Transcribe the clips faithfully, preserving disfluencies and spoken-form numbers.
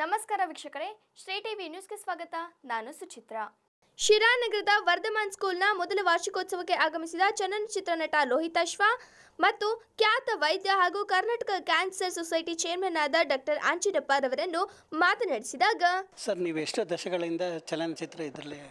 ನಮಸ್ಕಾರ ವೀಕ್ಷಕರೇ, ಶ್ರೀ ಟಿವಿ ನ್ಯೂಸ್ಗೆ ಸ್ವಾಗತ. ನಾನು ಸುಚಿತ್ರಾ. ಶಿರಾ ನಗರದ ವರ್ಧಮಾನ್ ಸ್ಕೂಲ್ನ ಮೊದಲ ವಾರ್ಷಿಕೋತ್ಸವಕ್ಕೆ ಆಗಮಿಸಿದ ಚಲನಚಿತ್ರ ನಟ ಲೋಹಿತಾಶ್ವ ಮತ್ತು ಖ್ಯಾತ ವೈದ್ಯ ಹಾಗೂ ಕರ್ನಾಟಕ ಕ್ಯಾನ್ಸರ್ ಸೊಸೈಟಿ ಚೇರ್ಮನ್ ಆದ ಡಾಕ್ಟರ್ ಆಂಜಿನಪ್ಪ ರವರನ್ನು ಮಾತನಾಡಿಸಿದಾಗ, ಸರ್ ನೀವು ಎಷ್ಟು ದಶಕಗಳಿಂದ ಚಲನಚಿತ್ರ ಇದರಲ್ಲಿ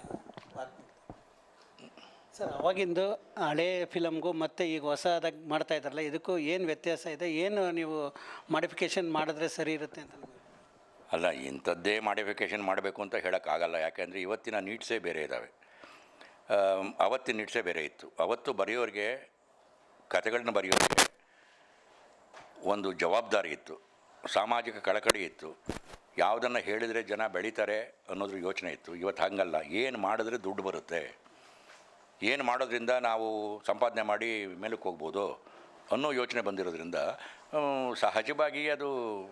ಸರ್, ಅವಾಗಿಂದು ಹಳೇ ಫಿಲಮ್ಗೂ ಮತ್ತು ಈಗ ಹೊಸದಾಗಿ ಮಾಡ್ತಾ ಇದ್ದಾರಲ್ಲ, ಇದಕ್ಕೂ ಏನು ವ್ಯತ್ಯಾಸ ಇದೆ? ಏನು ನೀವು ಮಾಡಿಫಿಕೇಷನ್ ಮಾಡಿದ್ರೆ ಸರಿ ಇರುತ್ತೆ ಅಂತ? ಅಲ್ಲ, ಇಂಥದ್ದೇ ಮಾಡಿಫಿಕೇಷನ್ ಮಾಡಬೇಕು ಅಂತ ಹೇಳೋಕ್ಕಾಗಲ್ಲ. ಯಾಕೆಂದರೆ ಇವತ್ತಿನ ನೀಡ್ಸೇ ಬೇರೆ ಇದ್ದಾವೆ, ಅವತ್ತಿನ ನೀಡ್ಸೇ ಬೇರೆ ಇತ್ತು. ಅವತ್ತು ಬರೆಯೋರಿಗೆ, ಕಥೆಗಳನ್ನ ಬರೆಯೋರಿಗೆ ಒಂದು ಜವಾಬ್ದಾರಿ ಇತ್ತು, ಸಾಮಾಜಿಕ ಕಳಕಳಿ ಇತ್ತು, ಯಾವುದನ್ನು ಹೇಳಿದರೆ ಜನ ಬೆಳೀತಾರೆ ಅನ್ನೋದ್ರ ಯೋಚನೆ ಇತ್ತು. ಇವತ್ತು ಹಾಗಲ್ಲ. ಏನು ಮಾಡಿದ್ರೆ ದುಡ್ಡು ಬರುತ್ತೆ, ಏನು ಮಾಡೋದ್ರಿಂದ ನಾವು ಸಂಪಾದನೆ ಮಾಡಿ ಮೇಲಕ್ಕೆ ಹೋಗ್ಬೋದು ಅನ್ನೋ ಯೋಚನೆ ಬಂದಿರೋದ್ರಿಂದ ಸಹಜವಾಗಿ ಅದು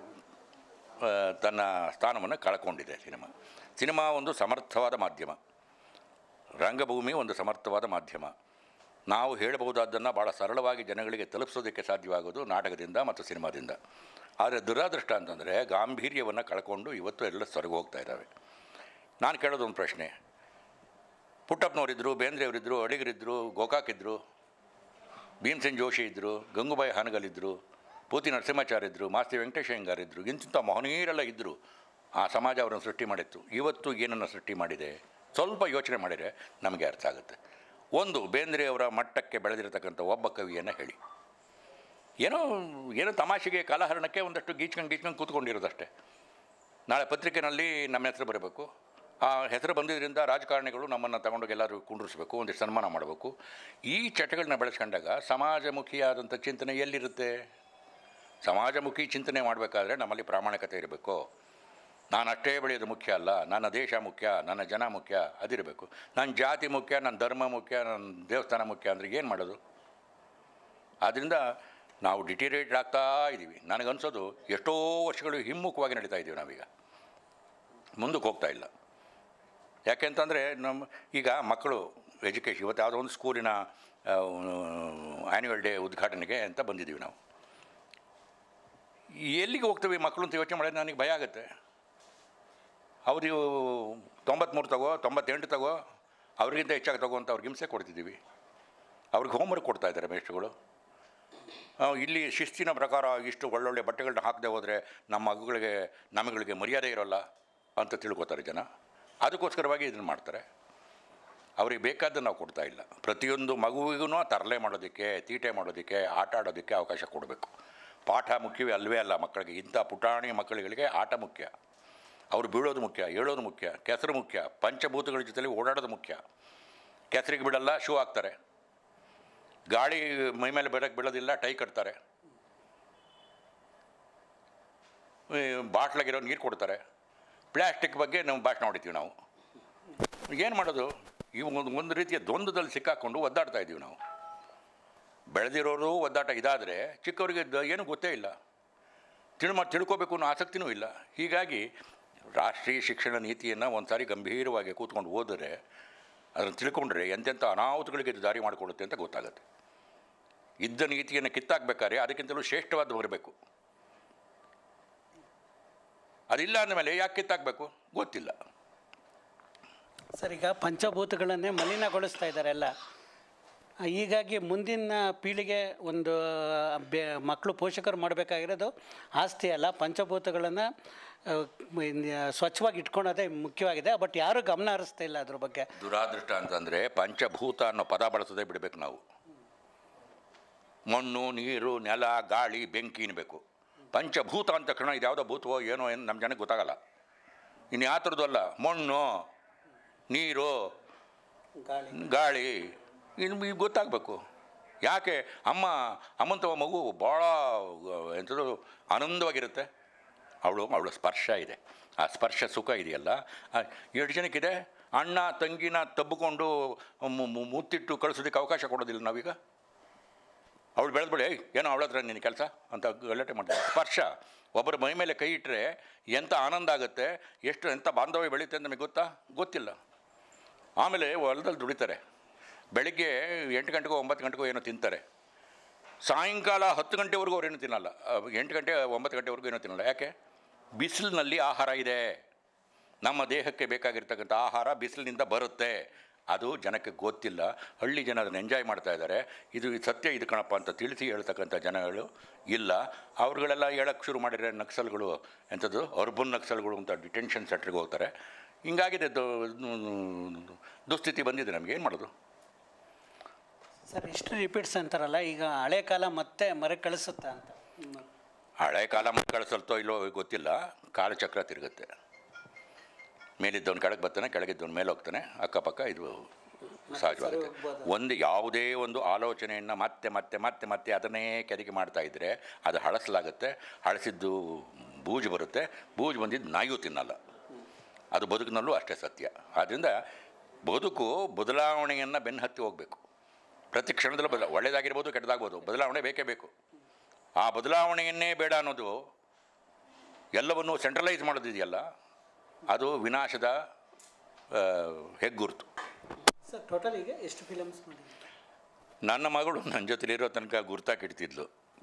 ತನ್ನ ಸ್ಥಾನವನ್ನು ಕಳ್ಕೊಂಡಿದೆ. ಸಿನಿಮಾ ಸಿನಿಮಾ ಒಂದು ಸಮರ್ಥವಾದ ಮಾಧ್ಯಮ, ರಂಗಭೂಮಿ ಒಂದು ಸಮರ್ಥವಾದ ಮಾಧ್ಯಮ. ನಾವು ಹೇಳಬಹುದಾದ್ದನ್ನು ಭಾಳ ಸರಳವಾಗಿ ಜನಗಳಿಗೆ ತಲುಪಿಸೋದಕ್ಕೆ ಸಾಧ್ಯವಾಗೋದು ನಾಟಕದಿಂದ ಮತ್ತು ಸಿನಿಮಾದಿಂದ. ಆದರೆ ದುರಾದೃಷ್ಟ ಅಂತಂದರೆ ಗಾಂಭೀರ್ಯವನ್ನು ಕಳ್ಕೊಂಡು ಇವತ್ತು ಎಲ್ಲ ಸೊರಗಿ ಹೋಗ್ತಾ ಇದ್ದಾವೆ. ನಾನು ಕೇಳೋದು ಒಂದು ಪ್ರಶ್ನೆ, ಪುಟ್ಟಪ್ಪನವರಿದ್ದರು, ಬೇಂದ್ರೆಯವರಿದ್ದರು, ಅಡಿಗರಿದ್ದರು, ಗೋಕಾಕಿದ್ದರು, ಭೀಮಸೇನ್ ಜೋಶಿ ಇದ್ದರು, ಗಂಗೂಬಾಯಿ ಹಾನಗಲ್ಲಿದ್ದರು, ಪೂತಿ ನರಸಿಂಹಾಚಾರ್ಯ ಇದ್ದರು, ಮಾಸ್ತಿ ವೆಂಕಟೇಶ ಅಯ್ಯಂಗಾರ್ ಇದ್ದರು, ಇಂಥ ಮಹನೀಯರೆಲ್ಲ ಇದ್ದರು. ಆ ಸಮಾಜ ಅವರನ್ನು ಸೃಷ್ಟಿ ಮಾಡಿತ್ತು. ಇವತ್ತು ಏನನ್ನು ಸೃಷ್ಟಿ ಮಾಡಿದೆ ಸ್ವಲ್ಪ ಯೋಚನೆ ಮಾಡಿದರೆ ನಮಗೆ ಅರ್ಥ ಆಗುತ್ತೆ. ಒಂದು, ಬೇಂದ್ರೆಯವರ ಮಟ್ಟಕ್ಕೆ ಬೆಳೆದಿರತಕ್ಕಂಥ ಒಬ್ಬ ಕವಿಯನ್ನು ಹೇಳಿ. ಏನೋ ಏನೋ ತಮಾಷೆಗೆ ಕಾಲಹರಣಕ್ಕೆ ಒಂದಷ್ಟು ಗೀಚ್ಕೊಂಡು ಗೀಚ್ಕೊಂಡು ಕೂತ್ಕೊಂಡಿರೋದಷ್ಟೇ. ನಾಳೆ ಪತ್ರಿಕೆಯಲ್ಲಿ ನಮ್ಮ ಹೆಸರು ಬರಬೇಕು. ಆ ಹೆಸರು ಬಂದಿದ್ದರಿಂದ ರಾಜಕಾರಣಿಗಳು ನಮ್ಮನ್ನು ತಗೊಂಡೋಗಿ ಎಲ್ಲರೂ ಕುಂಡ್ರಿಸ್ಬೇಕು, ಒಂದಿಷ್ಟು ಸನ್ಮಾನ ಮಾಡಬೇಕು. ಈ ಚಟಗಳನ್ನ ಬೆಳೆಸ್ಕೊಂಡಾಗ ಸಮಾಜಮುಖಿಯಾದಂಥ ಚಿಂತನೆ ಎಲ್ಲಿರುತ್ತೆ? ಸಮಾಜಮುಖಿ ಚಿಂತನೆ ಮಾಡಬೇಕಾದ್ರೆ ನಮ್ಮಲ್ಲಿ ಪ್ರಾಮಾಣಿಕತೆ ಇರಬೇಕು. ನಾನು ಅಷ್ಟೇ ಬೆಳೆಯೋದು ಮುಖ್ಯ ಅಲ್ಲ, ನನ್ನ ದೇಶ ಮುಖ್ಯ, ನನ್ನ ಜನ ಮುಖ್ಯ, ಅದಿರಬೇಕು. ನನ್ನ ಜಾತಿ ಮುಖ್ಯ, ನನ್ನ ಧರ್ಮ ಮುಖ್ಯ, ನನ್ನ ದೇವಸ್ಥಾನ ಮುಖ್ಯ ಅಂದರೆ ಏನು ಮಾಡೋದು? ಆದ್ದರಿಂದ ನಾವು ಡಿಟಿರೇಟ್ ಆಗ್ತಾ ಇದ್ದೀವಿ. ನನಗನ್ಸೋದು ಎಷ್ಟೋ ವರ್ಷಗಳು ಹಿಮ್ಮುಖವಾಗಿ ನಡೀತಾ ಇದ್ದೀವಿ ನಾವೀಗ, ಮುಂದಕ್ಕೆ ಹೋಗ್ತಾ ಇಲ್ಲ. ಯಾಕೆಂತಂದರೆ ನಮ್ಮ ಈಗ ಮಕ್ಕಳು ಎಜುಕೇಷನ್, ಇವತ್ತು ಯಾವುದೋ ಒಂದು ಸ್ಕೂಲಿನ ಆ್ಯನ್ಯುವಲ್ ಡೇ ಉದ್ಘಾಟನೆಗೆ ಅಂತ ಬಂದಿದ್ದೀವಿ ನಾವು. ಎಲ್ಲಿಗೆ ಹೋಗ್ತೀವಿ ಮಕ್ಕಳು ಅಂತ ಯೋಚನೆ ಮಾಡಿದ್ರೆ ನನಗೆ ಭಯ ಆಗುತ್ತೆ. ಅವರು ತೊಂಬತ್ತ್ಮೂರು ತಗೋ, ತೊಂಬತ್ತೆಂಟು ತಗೋ, ಅವ್ರಿಗಿಂತ ಹೆಚ್ಚಾಗಿ ತಗೋ ಅಂತ ಅವ್ರಿಗೆ ಹಿಂಸೆ ಕೊಡ್ತಿದ್ದೀವಿ. ಅವ್ರಿಗೆ ಹೋಮ್ವರ್ಕ್ ಕೊಡ್ತಾ ಇದ್ದಾರೆ ಮೇಷ್ಟ್ರುಗಳು. ಇಲ್ಲಿ ಶಿಸ್ತಿನ ಪ್ರಕಾರ ಇಷ್ಟು ಒಳ್ಳೊಳ್ಳೆ ಬಟ್ಟೆಗಳನ್ನ ಹಾಕದೆ ಹೋದರೆ ನಮ್ಮ ಮಗುಗಳಿಗೆ ನಮಗಳಿಗೆ ಮರ್ಯಾದೆ ಇರೋಲ್ಲ ಅಂತ ತಿಳ್ಕೊತಾರೆ ಜನ. ಅದಕ್ಕೋಸ್ಕರವಾಗಿ ಇದನ್ನು ಮಾಡ್ತಾರೆ. ಅವ್ರಿಗೆ ಬೇಕಾದ್ದನ್ನು ನಾವು ಕೊಡ್ತಾ ಇಲ್ಲ. ಪ್ರತಿಯೊಂದು ಮಗುವಿಗೂ ತರಲೆ ಮಾಡೋದಕ್ಕೆ, ತೀಟೆ ಮಾಡೋದಕ್ಕೆ, ಆಟ ಆಡೋದಕ್ಕೆ ಅವಕಾಶ ಕೊಡಬೇಕು. ಪಾಠ ಮುಖ್ಯವೇ ಅಲ್ಲವೇ ಅಲ್ಲ ಮಕ್ಕಳಿಗೆ. ಇಂಥ ಪುಟಾಣಿ ಮಕ್ಕಳುಗಳಿಗೆ ಆಟ ಮುಖ್ಯ, ಅವರು ಬೀಳೋದು ಮುಖ್ಯ, ಹೇಳೋದು ಮುಖ್ಯ, ಕೆಸರು ಮುಖ್ಯ, ಪಂಚಭೂತಗಳ ಜೊತೆಲಿ ಓಡಾಡೋದು ಮುಖ್ಯ. ಕೆಸರಿಗೆ ಬಿಡಲ್ಲ, ಶೂ ಹಾಕ್ತಾರೆ. ಗಾಳಿ ಮೈ ಮೇಲೆ ಬರೋಕ್ಕೆ ಬಿಡೋದಿಲ್ಲ, ಟೈ ಕಟ್ತಾರೆ. ಬಾಟ್ಲಾಗಿರೋ ನೀರು ಕೊಡ್ತಾರೆ. ಪ್ಲ್ಯಾಸ್ಟಿಕ್ ಬಗ್ಗೆ ನಾವು ಭಾಷಣ ಹೊಡಿತೀವಿ ನಾವು. ಏನು ಮಾಡೋದು? ಈ ಒಂದು ಒಂದು ರೀತಿಯ ದ್ವಂದ್ವದಲ್ಲಿ ಸಿಕ್ಕಾಕ್ಕೊಂಡು ಒದ್ದಾಡ್ತಾ ಇದ್ದೀವಿ ನಾವು. ಬೆಳೆದಿರೋರು ಒದ್ದಾಟ ಇದಾದರೆ ಚಿಕ್ಕವರಿಗೆ ಏನೂ ಗೊತ್ತೇ ಇಲ್ಲ, ತಿಳ್ಮ ತಿಳ್ಕೋಬೇಕು ಅನ್ನೋ ಆಸಕ್ತಿನೂ ಇಲ್ಲ. ಹೀಗಾಗಿ ರಾಷ್ಟ್ರೀಯ ಶಿಕ್ಷಣ ನೀತಿಯನ್ನು ಒಂದು ಸಾರಿ ಗಂಭೀರವಾಗಿ ಕೂತ್ಕೊಂಡು ಓದಿದ್ರೆ, ಅದನ್ನು ತಿಳ್ಕೊಂಡ್ರೆ ಎಂತೆಂಥ ಅನಾಹುತಗಳಿಗೆ ಇದು ದಾರಿ ಮಾಡಿಕೊಡುತ್ತೆ ಅಂತ ಗೊತ್ತಾಗುತ್ತೆ. ಇದ್ದ ನೀತಿಯನ್ನು ಕಿತ್ತಾಕಬೇಕಾದ್ರೆ ಅದಕ್ಕಿಂತಲೂ ಶ್ರೇಷ್ಠವಾದ ಬರಬೇಕು. ಅದಿಲ್ಲ ಅಂದಮೇಲೆ ಯಾಕೆ ಕಿತ್ತಾಕಬೇಕು ಗೊತ್ತಿಲ್ಲ. ಸರ್, ಈಗ ಪಂಚಭೂತಗಳನ್ನೇ ಮಲಿನಗೊಳಿಸ್ತಾ ಇದ್ದಾರೆ ಎಲ್ಲ. ಹೀಗಾಗಿ ಮುಂದಿನ ಪೀಳಿಗೆ ಒಂದು ಬೆ ಮಕ್ಕಳು ಪೋಷಕರು ಮಾಡಬೇಕಾಗಿರೋದು ಆಸ್ತಿ ಅಲ್ಲ, ಪಂಚಭೂತಗಳನ್ನು ಸ್ವಚ್ಛವಾಗಿ ಇಟ್ಕೊಳ್ಳೋದೇ ಮುಖ್ಯವಾಗಿದೆ. ಬಟ್ ಯಾರೂ ಗಮನ ಹರಿಸ್ತಾ ಇಲ್ಲ ಅದ್ರ ಬಗ್ಗೆ. ದುರಾದೃಷ್ಟ ಅಂತಂದರೆ ಪಂಚಭೂತ ಅನ್ನೋ ಪದ ಬಳಸೋದೇ ಬಿಡಬೇಕು ನಾವು. ಮಣ್ಣು, ನೀರು, ನೆಲ, ಗಾಳಿ, ಬೆಂಕಿ ಅನ್ನಬೇಕು. ಪಂಚಭೂತ ಅಂತ ತಕ್ಷಣ ಇದು ಯಾವುದೋ ಭೂತವೋ ಏನೋ ಏನು ನಮ್ಮ ಜನಕ್ಕೆ ಗೊತ್ತಾಗಲ್ಲ. ಇನ್ನು ಯಾವ ಥರದ್ದು ಅಲ್ಲ, ಮಣ್ಣು, ನೀರು, ಗಾಳಿ, ಇನ್ನು ಈಗ ಗೊತ್ತಾಗಬೇಕು. ಯಾಕೆ ಅಮ್ಮ ಅಮ್ಮಂತವ ಮಗು ಭಾಳ ಎಂಥದ್ದು ಆನಂದವಾಗಿರುತ್ತೆ. ಅವಳು ಅವಳ ಸ್ಪರ್ಶ ಇದೆ, ಆ ಸ್ಪರ್ಶ ಸುಖ ಇದೆಯಲ್ಲ, ಎರಡು ಜನಕ್ಕಿದೆ. ಅಣ್ಣ ತಂಗಿನ ತಬ್ಬಿಕೊಂಡು ಮುತ್ತಿಟ್ಟು ಕಳಿಸೋದಕ್ಕೆ ಅವಕಾಶ ಕೊಡೋದಿಲ್ಲ ನಾವೀಗ. ಅವಳು ಬೆಳೆದ್ಬಿಡಿ, ಏನೋ ಅವಳ ಹತ್ರ ನಿನ್ನ ಕೆಲಸ ಅಂತ ಗಲಾಟೆ ಮಾಡ್ತಾರೆ. ಸ್ಪರ್ಶ, ಒಬ್ಬರ ಮೈ ಮೇಲೆ ಕೈ ಇಟ್ಟರೆ ಎಂಥ ಆನಂದ ಆಗುತ್ತೆ, ಎಷ್ಟು ಎಂಥ ಬಾಂಧವ್ಯ ಬೆಳೆಯುತ್ತೆ ಅಂತ ನಮಗೆ ಗೊತ್ತಾ? ಗೊತ್ತಿಲ್ಲ. ಆಮೇಲೆ ಹೊಲದಲ್ಲಿ ದುಡಿತಾರೆ. ಬೆಳಗ್ಗೆ ಎಂಟು ಗಂಟೆಗೋ ಒಂಬತ್ತು ಗಂಟೆಗೋ ಏನೋ ತಿಂತಾರೆ. ಸಾಯಂಕಾಲ ಹತ್ತು ಗಂಟೆವರೆಗೂ ಅವ್ರೇನು ತಿನ್ನಲ್ಲ. ಎಂಟು ಗಂಟೆ ಒಂಬತ್ತು ಗಂಟೆವರೆಗೂ ಏನೋ ತಿನ್ನಲ್ಲ. ಯಾಕೆ? ಬಿಸಿಲಿನಲ್ಲಿ ಆಹಾರ ಇದೆ, ನಮ್ಮ ದೇಹಕ್ಕೆ ಬೇಕಾಗಿರ್ತಕ್ಕಂಥ ಆಹಾರ ಬಿಸಿಲಿನಿಂದ ಬರುತ್ತೆ. ಅದು ಜನಕ್ಕೆ ಗೊತ್ತಿಲ್ಲ. ಹಳ್ಳಿ ಜನ ಅದನ್ನು ಎಂಜಾಯ್ ಮಾಡ್ತಾ ಇದ್ದಾರೆ. ಇದು ಸತ್ಯ ಇದು ಕಣಪ್ಪ ಅಂತ ತಿಳಿಸಿ ಹೇಳ್ತಕ್ಕಂಥ ಜನಗಳು ಇಲ್ಲ. ಅವ್ರುಗಳೆಲ್ಲ ಹೇಳಕ್ಕೆ ಶುರು ಮಾಡಿದರೆ ನಕ್ಸಲ್ಗಳು, ಎಂಥದ್ದು ಅರ್ಬನ್ ನಕ್ಸಲ್ಗಳು ಅಂತ ಡಿಟೆನ್ಷನ್ ಸೆಂಟ್ರಿಗೆ ಹೋಗ್ತಾರೆ. ಹಿಂಗಾಗಿದೆ, ದುಸ್ಥಿತಿ ಬಂದಿದೆ. ನಮ್ಗೆ ಏನು ಮಾಡೋದು ಸರ್? ಹಿಸ್ಟ್ರಿ ರಿಪೀಟ್ಸ್ ಅಂತಾರಲ್ಲ, ಈಗ ಹಳೆ ಕಾಲ ಮತ್ತೆ ಮರೆ ಕಳಿಸುತ್ತಾ ಅಂತ? ಹಳೆ ಕಾಲ ಮತ್ತೆ ಕಳಿಸಲ್ತೋ ಇಲ್ಲೋ ಗೊತ್ತಿಲ್ಲ. ಕಾಲಚಕ್ರ ತಿರುಗುತ್ತೆ. ಮೇಲಿದ್ದವನು ಕೆಳಗೆ ಬರ್ತಾನೆ, ಕೆಳಗಿದ್ದವನು ಮೇಲೆ ಹೋಗ್ತಾನೆ. ಅಕ್ಕಪಕ್ಕ ಇದು ಸಹಜವಾಗುತ್ತೆ. ಒಂದು ಯಾವುದೇ ಒಂದು ಆಲೋಚನೆಯನ್ನು ಮತ್ತೆ ಮತ್ತೆ ಮತ್ತೆ ಮತ್ತೆ ಅದನ್ನೇ ಕೆದಕಿ ಮಾಡ್ತಾ ಇದ್ದರೆ ಅದು ಹಳಸಲಾಗುತ್ತೆ. ಹಳಸಿದ್ದು ಬೂಜು ಬರುತ್ತೆ. ಬೂಜು ಬಂದಿದ್ದು ನಾಯಿಯೂ ತಿನ್ನಲ್ಲ. ಅದು ಬದುಕಿನಲ್ಲೂ ಅಷ್ಟೇ ಸತ್ಯ. ಆದ್ದರಿಂದ ಬದುಕು ಬದಲಾವಣೆಯನ್ನು ಬೆನ್ನು ಹತ್ತಿ ಹೋಗಬೇಕು. ಪ್ರತಿ ಕ್ಷಣದಲ್ಲೂ ಬದಲ ಒಳ್ಳೆಯದಾಗಿರ್ಬೋದು, ಕೆಟ್ಟದಾಗ್ಬೋದು, ಬದಲಾವಣೆ ಬೇಕೇ ಬೇಕು. ಆ ಬದಲಾವಣೆಯನ್ನೇ ಬೇಡ ಅನ್ನೋದು, ಎಲ್ಲವನ್ನೂ ಸೆಂಟ್ರಲೈಸ್ ಮಾಡೋದಿದೆಯಲ್ಲ, ಅದು ವಿನಾಶದ ಹೆಗ್ಗುರುತು. ಸರ್, ಟೋಟಲ್ ಈಗ ಎಷ್ಟು ಫಿಲಮ್ಸ್ ಮಾಡಿದ್ದೀವಿ? ನನ್ನ ಮಗಳು ನನ್ನ ಜೊತೆಲಿರೋ ತನಕ ಗುರ್ತಾಕಿಡ್ತಿದ್ಲು.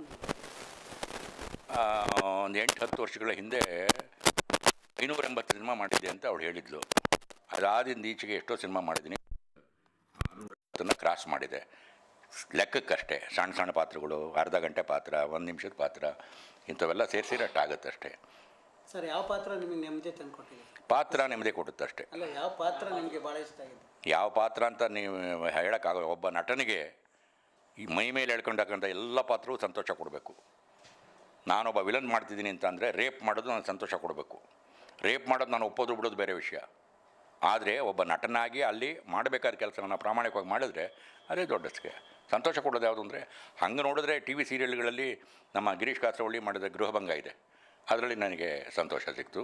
ಒಂದು ಎಂಟು ಹತ್ತು ವರ್ಷಗಳ ಹಿಂದೆ ಐನೂರ ಎಂಬತ್ತು ಸಿನಿಮಾ ಮಾಡಿದ್ದೆ ಅಂತ ಅವಳು ಹೇಳಿದ್ಲು. ಅದಾದಿಂದ ಈಚೆಗೆ ಎಷ್ಟೋ ಸಿನಿಮಾ ಮಾಡಿದ್ದೀನಿ, ಅದನ್ನು ಕ್ರಾಸ್ ಮಾಡಿದೆ. ಲೆಕ್ಕಕ್ಕಷ್ಟೇ ಸಣ್ಣ ಸಣ್ಣ ಪಾತ್ರಗಳು, ಅರ್ಧ ಗಂಟೆ ಪಾತ್ರ, ಒಂದು ನಿಮಿಷದ ಪಾತ್ರ, ಇಂಥವೆಲ್ಲ ಸೇರಿಸಿರಷ್ಟಾಗುತ್ತೆ ಅಷ್ಟೇ. ಸರ್, ಯಾವ ಪಾತ್ರ ನಿಮಗೆ ನೆಮ್ಮದಿ ತಂದುಕೊಟ್ಟಿದೆ? ಪಾತ್ರ ನೆಮ್ಮದಿ ಕೊಡುತ್ತಷ್ಟೇ. ಅಲ್ಲ, ಯಾವ ಪಾತ್ರ ನಿಮಗೆ ಭಾಳ ಇಷ್ಟ ಆಗಿದೆ? ಯಾವ ಪಾತ್ರ ಅಂತ ನೀವು ಹೇಳೋಕ್ಕಾಗೋ. ಒಬ್ಬ ನಟನಿಗೆ ಈ ಮೈ ಮೇಲೆ ಹೇಳ್ಕೊಂಡಕ್ಕಂಥ ಎಲ್ಲ ಪಾತ್ರವೂ ಸಂತೋಷ ಕೊಡಬೇಕು. ನಾನೊಬ್ಬ ವಿಲನ್ ಮಾಡ್ತಿದ್ದೀನಿ ಅಂತ ಅಂದರೆ ರೇಪ್ ಮಾಡೋದು ನನಗೆ ಸಂತೋಷ ಕೊಡಬೇಕು. ರೇಪ್ ಮಾಡೋದು ನಾನು ಒಪ್ಪೋದು ಬಿಡೋದು ಬೇರೆ ವಿಷಯ. ಆದರೆ ಒಬ್ಬ ನಟನಾಗಿ ಅಲ್ಲಿ ಮಾಡಬೇಕಾದ ಕೆಲಸವನ್ನು ಪ್ರಾಮಾಣಿಕವಾಗಿ ಮಾಡಿದ್ರೆ ಅದೇ ದೊಡ್ಡಸ್ಗೆ ಸಂತೋಷ ಕೊಡೋದು ಯಾವುದು ಅಂದರೆ, ಹಂಗೆ ನೋಡಿದ್ರೆ ಟಿ ವಿ ಸೀರಿಯಲ್ಗಳಲ್ಲಿ ನಮ್ಮ ಗಿರೀಶ್ ಕಾಸರವಳ್ಳಿ ಮಾಡಿದ ಗೃಹಭಂಗ ಇದೆ, ಅದರಲ್ಲಿ ನನಗೆ ಸಂತೋಷ ಸಿಕ್ತು.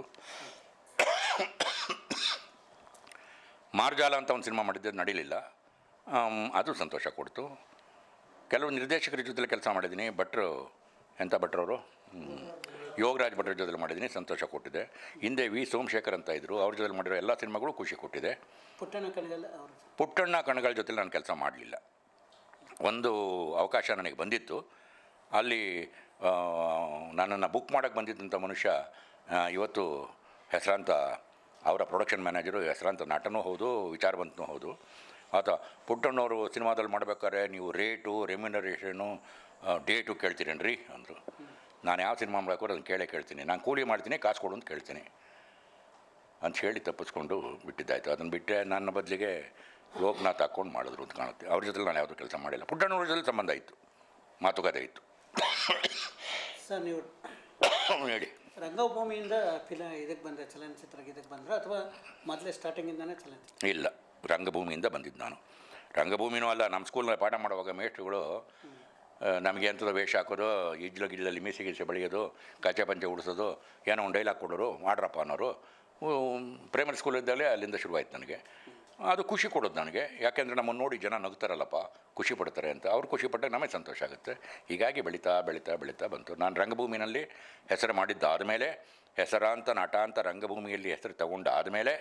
ಮಾರ್ಜಾಲ ಅಂತ ಒಂದು ಸಿನಿಮಾ ಮಾಡಿದ್ದೆ, ನಡೀಲಿಲ್ಲ, ಅದು ಸಂತೋಷ ಕೊಡ್ತು. ಕೆಲವು ನಿರ್ದೇಶಕರ ಜೊತೆಲಿ ಕೆಲಸ ಮಾಡಿದ್ದೀನಿ. ಭಟ್ರು, ಎಂಥ ಭಟ್ರವರು, ಯೋಗರಾಜ್ ಭಟ್ರ ಜೊತೆಲಿ ಮಾಡಿದ್ದೀನಿ, ಸಂತೋಷ ಕೊಟ್ಟಿದೆ. ಹಿಂದೆ ವಿ ಸೋಮಶೇಖರ್ ಅಂತ ಇದ್ದರು, ಅವ್ರ ಜೊತೆ ಮಾಡಿರೋ ಎಲ್ಲ ಸಿನಿಮಾಗಳು ಖುಷಿ ಕೊಟ್ಟಿದೆ. ಪುಟ್ಟಣ್ಣ ಕಣಗಾಲ್ ಅವರು ಪುಟ್ಟಣ್ಣ ಕಣಗಾಲ್ ಜೊತೆಲಿ ನಾನು ಕೆಲಸ ಮಾಡಲಿಲ್ಲ. ಒಂದು ಅವಕಾಶ ನನಗೆ ಬಂದಿತ್ತು. ಅಲ್ಲಿ ನನ್ನನ್ನು ಬುಕ್ ಮಾಡೋಕ್ಕೆ ಬಂದಿದ್ದಂಥ ಮನುಷ್ಯ ಇವತ್ತು ಹೆಸರಾಂತ ಅವರ ಪ್ರೊಡಕ್ಷನ್ ಮ್ಯಾನೇಜರು, ಹೆಸರಾಂತ ನಟನೂ ಹೌದು, ವಿಚಾರವಂತನೂ ಹೌದು. ಆತ ಪುಟ್ಟಣ್ಣವರು ಸಿನಿಮಾದಲ್ಲಿ ಮಾಡಬೇಕಾದ್ರೆ ನೀವು ರೇಟು, ರೆಮ್ಯುನರೇಷನು, ಡೇಟು ಕೇಳ್ತೀರೇನ್ರಿ ಅಂದರು. ನಾನು ಯಾವ ಸಿನಿಮಾ ಮಾಡಬೇಕು ಅದನ್ನು ಕೇಳೇ ಕೇಳ್ತೀನಿ. ನಾನು ಕೂಲಿ ಮಾಡ್ತೀನಿ, ಕಾಸು ಕೊಡು ಅಂತ ಕೇಳ್ತೀನಿ ಅಂತ ಹೇಳಿ ತಪ್ಪಿಸ್ಕೊಂಡು ಬಿಟ್ಟಿದ್ದಾಯಿತು. ಅದನ್ನು ಬಿಟ್ಟರೆ ನನ್ನ ಬದಲಿಗೆ ಲೋಕನಾಥ್ ಹಾಕ್ಕೊಂಡು ಮಾಡಿದ್ರು ಅಂತ ಕಾಣುತ್ತೆ. ಅವ್ರ ಜೊತೆ ನಾನು ಯಾವುದೂ ಕೆಲಸ ಮಾಡಿಲ್ಲ. ಪುಟ್ಟಣ್ಣವ್ರ ಜೊತೆ ಸಂಬಂಧ ಇತ್ತು, ಮಾತುಕತೆ ಇತ್ತು. ಸರ್, ನೀವು ಹೇಳಿ. ರಂಗಭೂಮಿಯಿಂದ ಫಿಲ ಇದಕ್ಕೆ ಬಂದರೆ, ಚಲನಚಿತ್ರಕ್ಕೆ ಇದಕ್ಕೆ ಬಂದರೆ, ಅಥವಾ ಮೊದಲೇ ಸ್ಟಾರ್ಟಿಂಗಿಂದನೇ ಚಲನಚಿತ್ರ? ಇಲ್ಲ, ರಂಗಭೂಮಿಯಿಂದ ಬಂದಿದ್ದು ನಾನು. ರಂಗಭೂಮಿನೂ ಅಲ್ಲ, ನಮ್ಮ ಸ್ಕೂಲ್ನಲ್ಲಿ ಪಾಠ ಮಾಡುವಾಗ ಮೇಷ್ಟ್ರುಗಳು ನಮಗೆ ಅಂಥದ್ದು ವೇಷ ಹಾಕೋದು, ಇಜ್ಲ ಗಿಜ್ಲಲ್ಲಿ ಮೀಸೆ ಗೀಸೆ ಬೆಳೆಯೋದು, ಕಚ್ಚೆ ಪಂಚೆ ಉಡಿಸೋದು, ಏನೋ ಒಂದು ಡೈಲಾಗ್ ಕೊಡೋರು, ಮಾಡ್ರಪ್ಪ ಅನ್ನೋರು. ಪ್ರೈಮರಿ ಸ್ಕೂಲಿದ್ದಾಗಲೇ ಅಲ್ಲಿಂದ ಶುರುವಾಯಿತು ನನಗೆ. ಅದು ಖುಷಿ ಕೊಡೋದು ನನಗೆ. ಯಾಕೆಂದರೆ ನಮ್ಮನ್ನು ನೋಡಿ ಜನ ನಗ್ತಾರಲ್ಲಪ್ಪ, ಖುಷಿ ಪಡ್ತಾರೆ ಅಂತ. ಅವ್ರು ಖುಷಿ ಪಟ್ಟಾಗ ನಮಗೆ ಸಂತೋಷ ಆಗುತ್ತೆ. ಹೀಗಾಗಿ ಬೆಳೀತಾ ಬೆಳೀತಾ ಬೆಳೀತಾ ಬಂತು. ನಾನು ರಂಗಭೂಮಿನಲ್ಲಿ ಹೆಸರು ಮಾಡಿದ್ದಾದಮೇಲೆ, ಹೆಸರಾಂತ ನಟ ಅಂತ ರಂಗಭೂಮಿಯಲ್ಲಿ ಹೆಸರು ತಗೊಂಡಾದಮೇಲೆ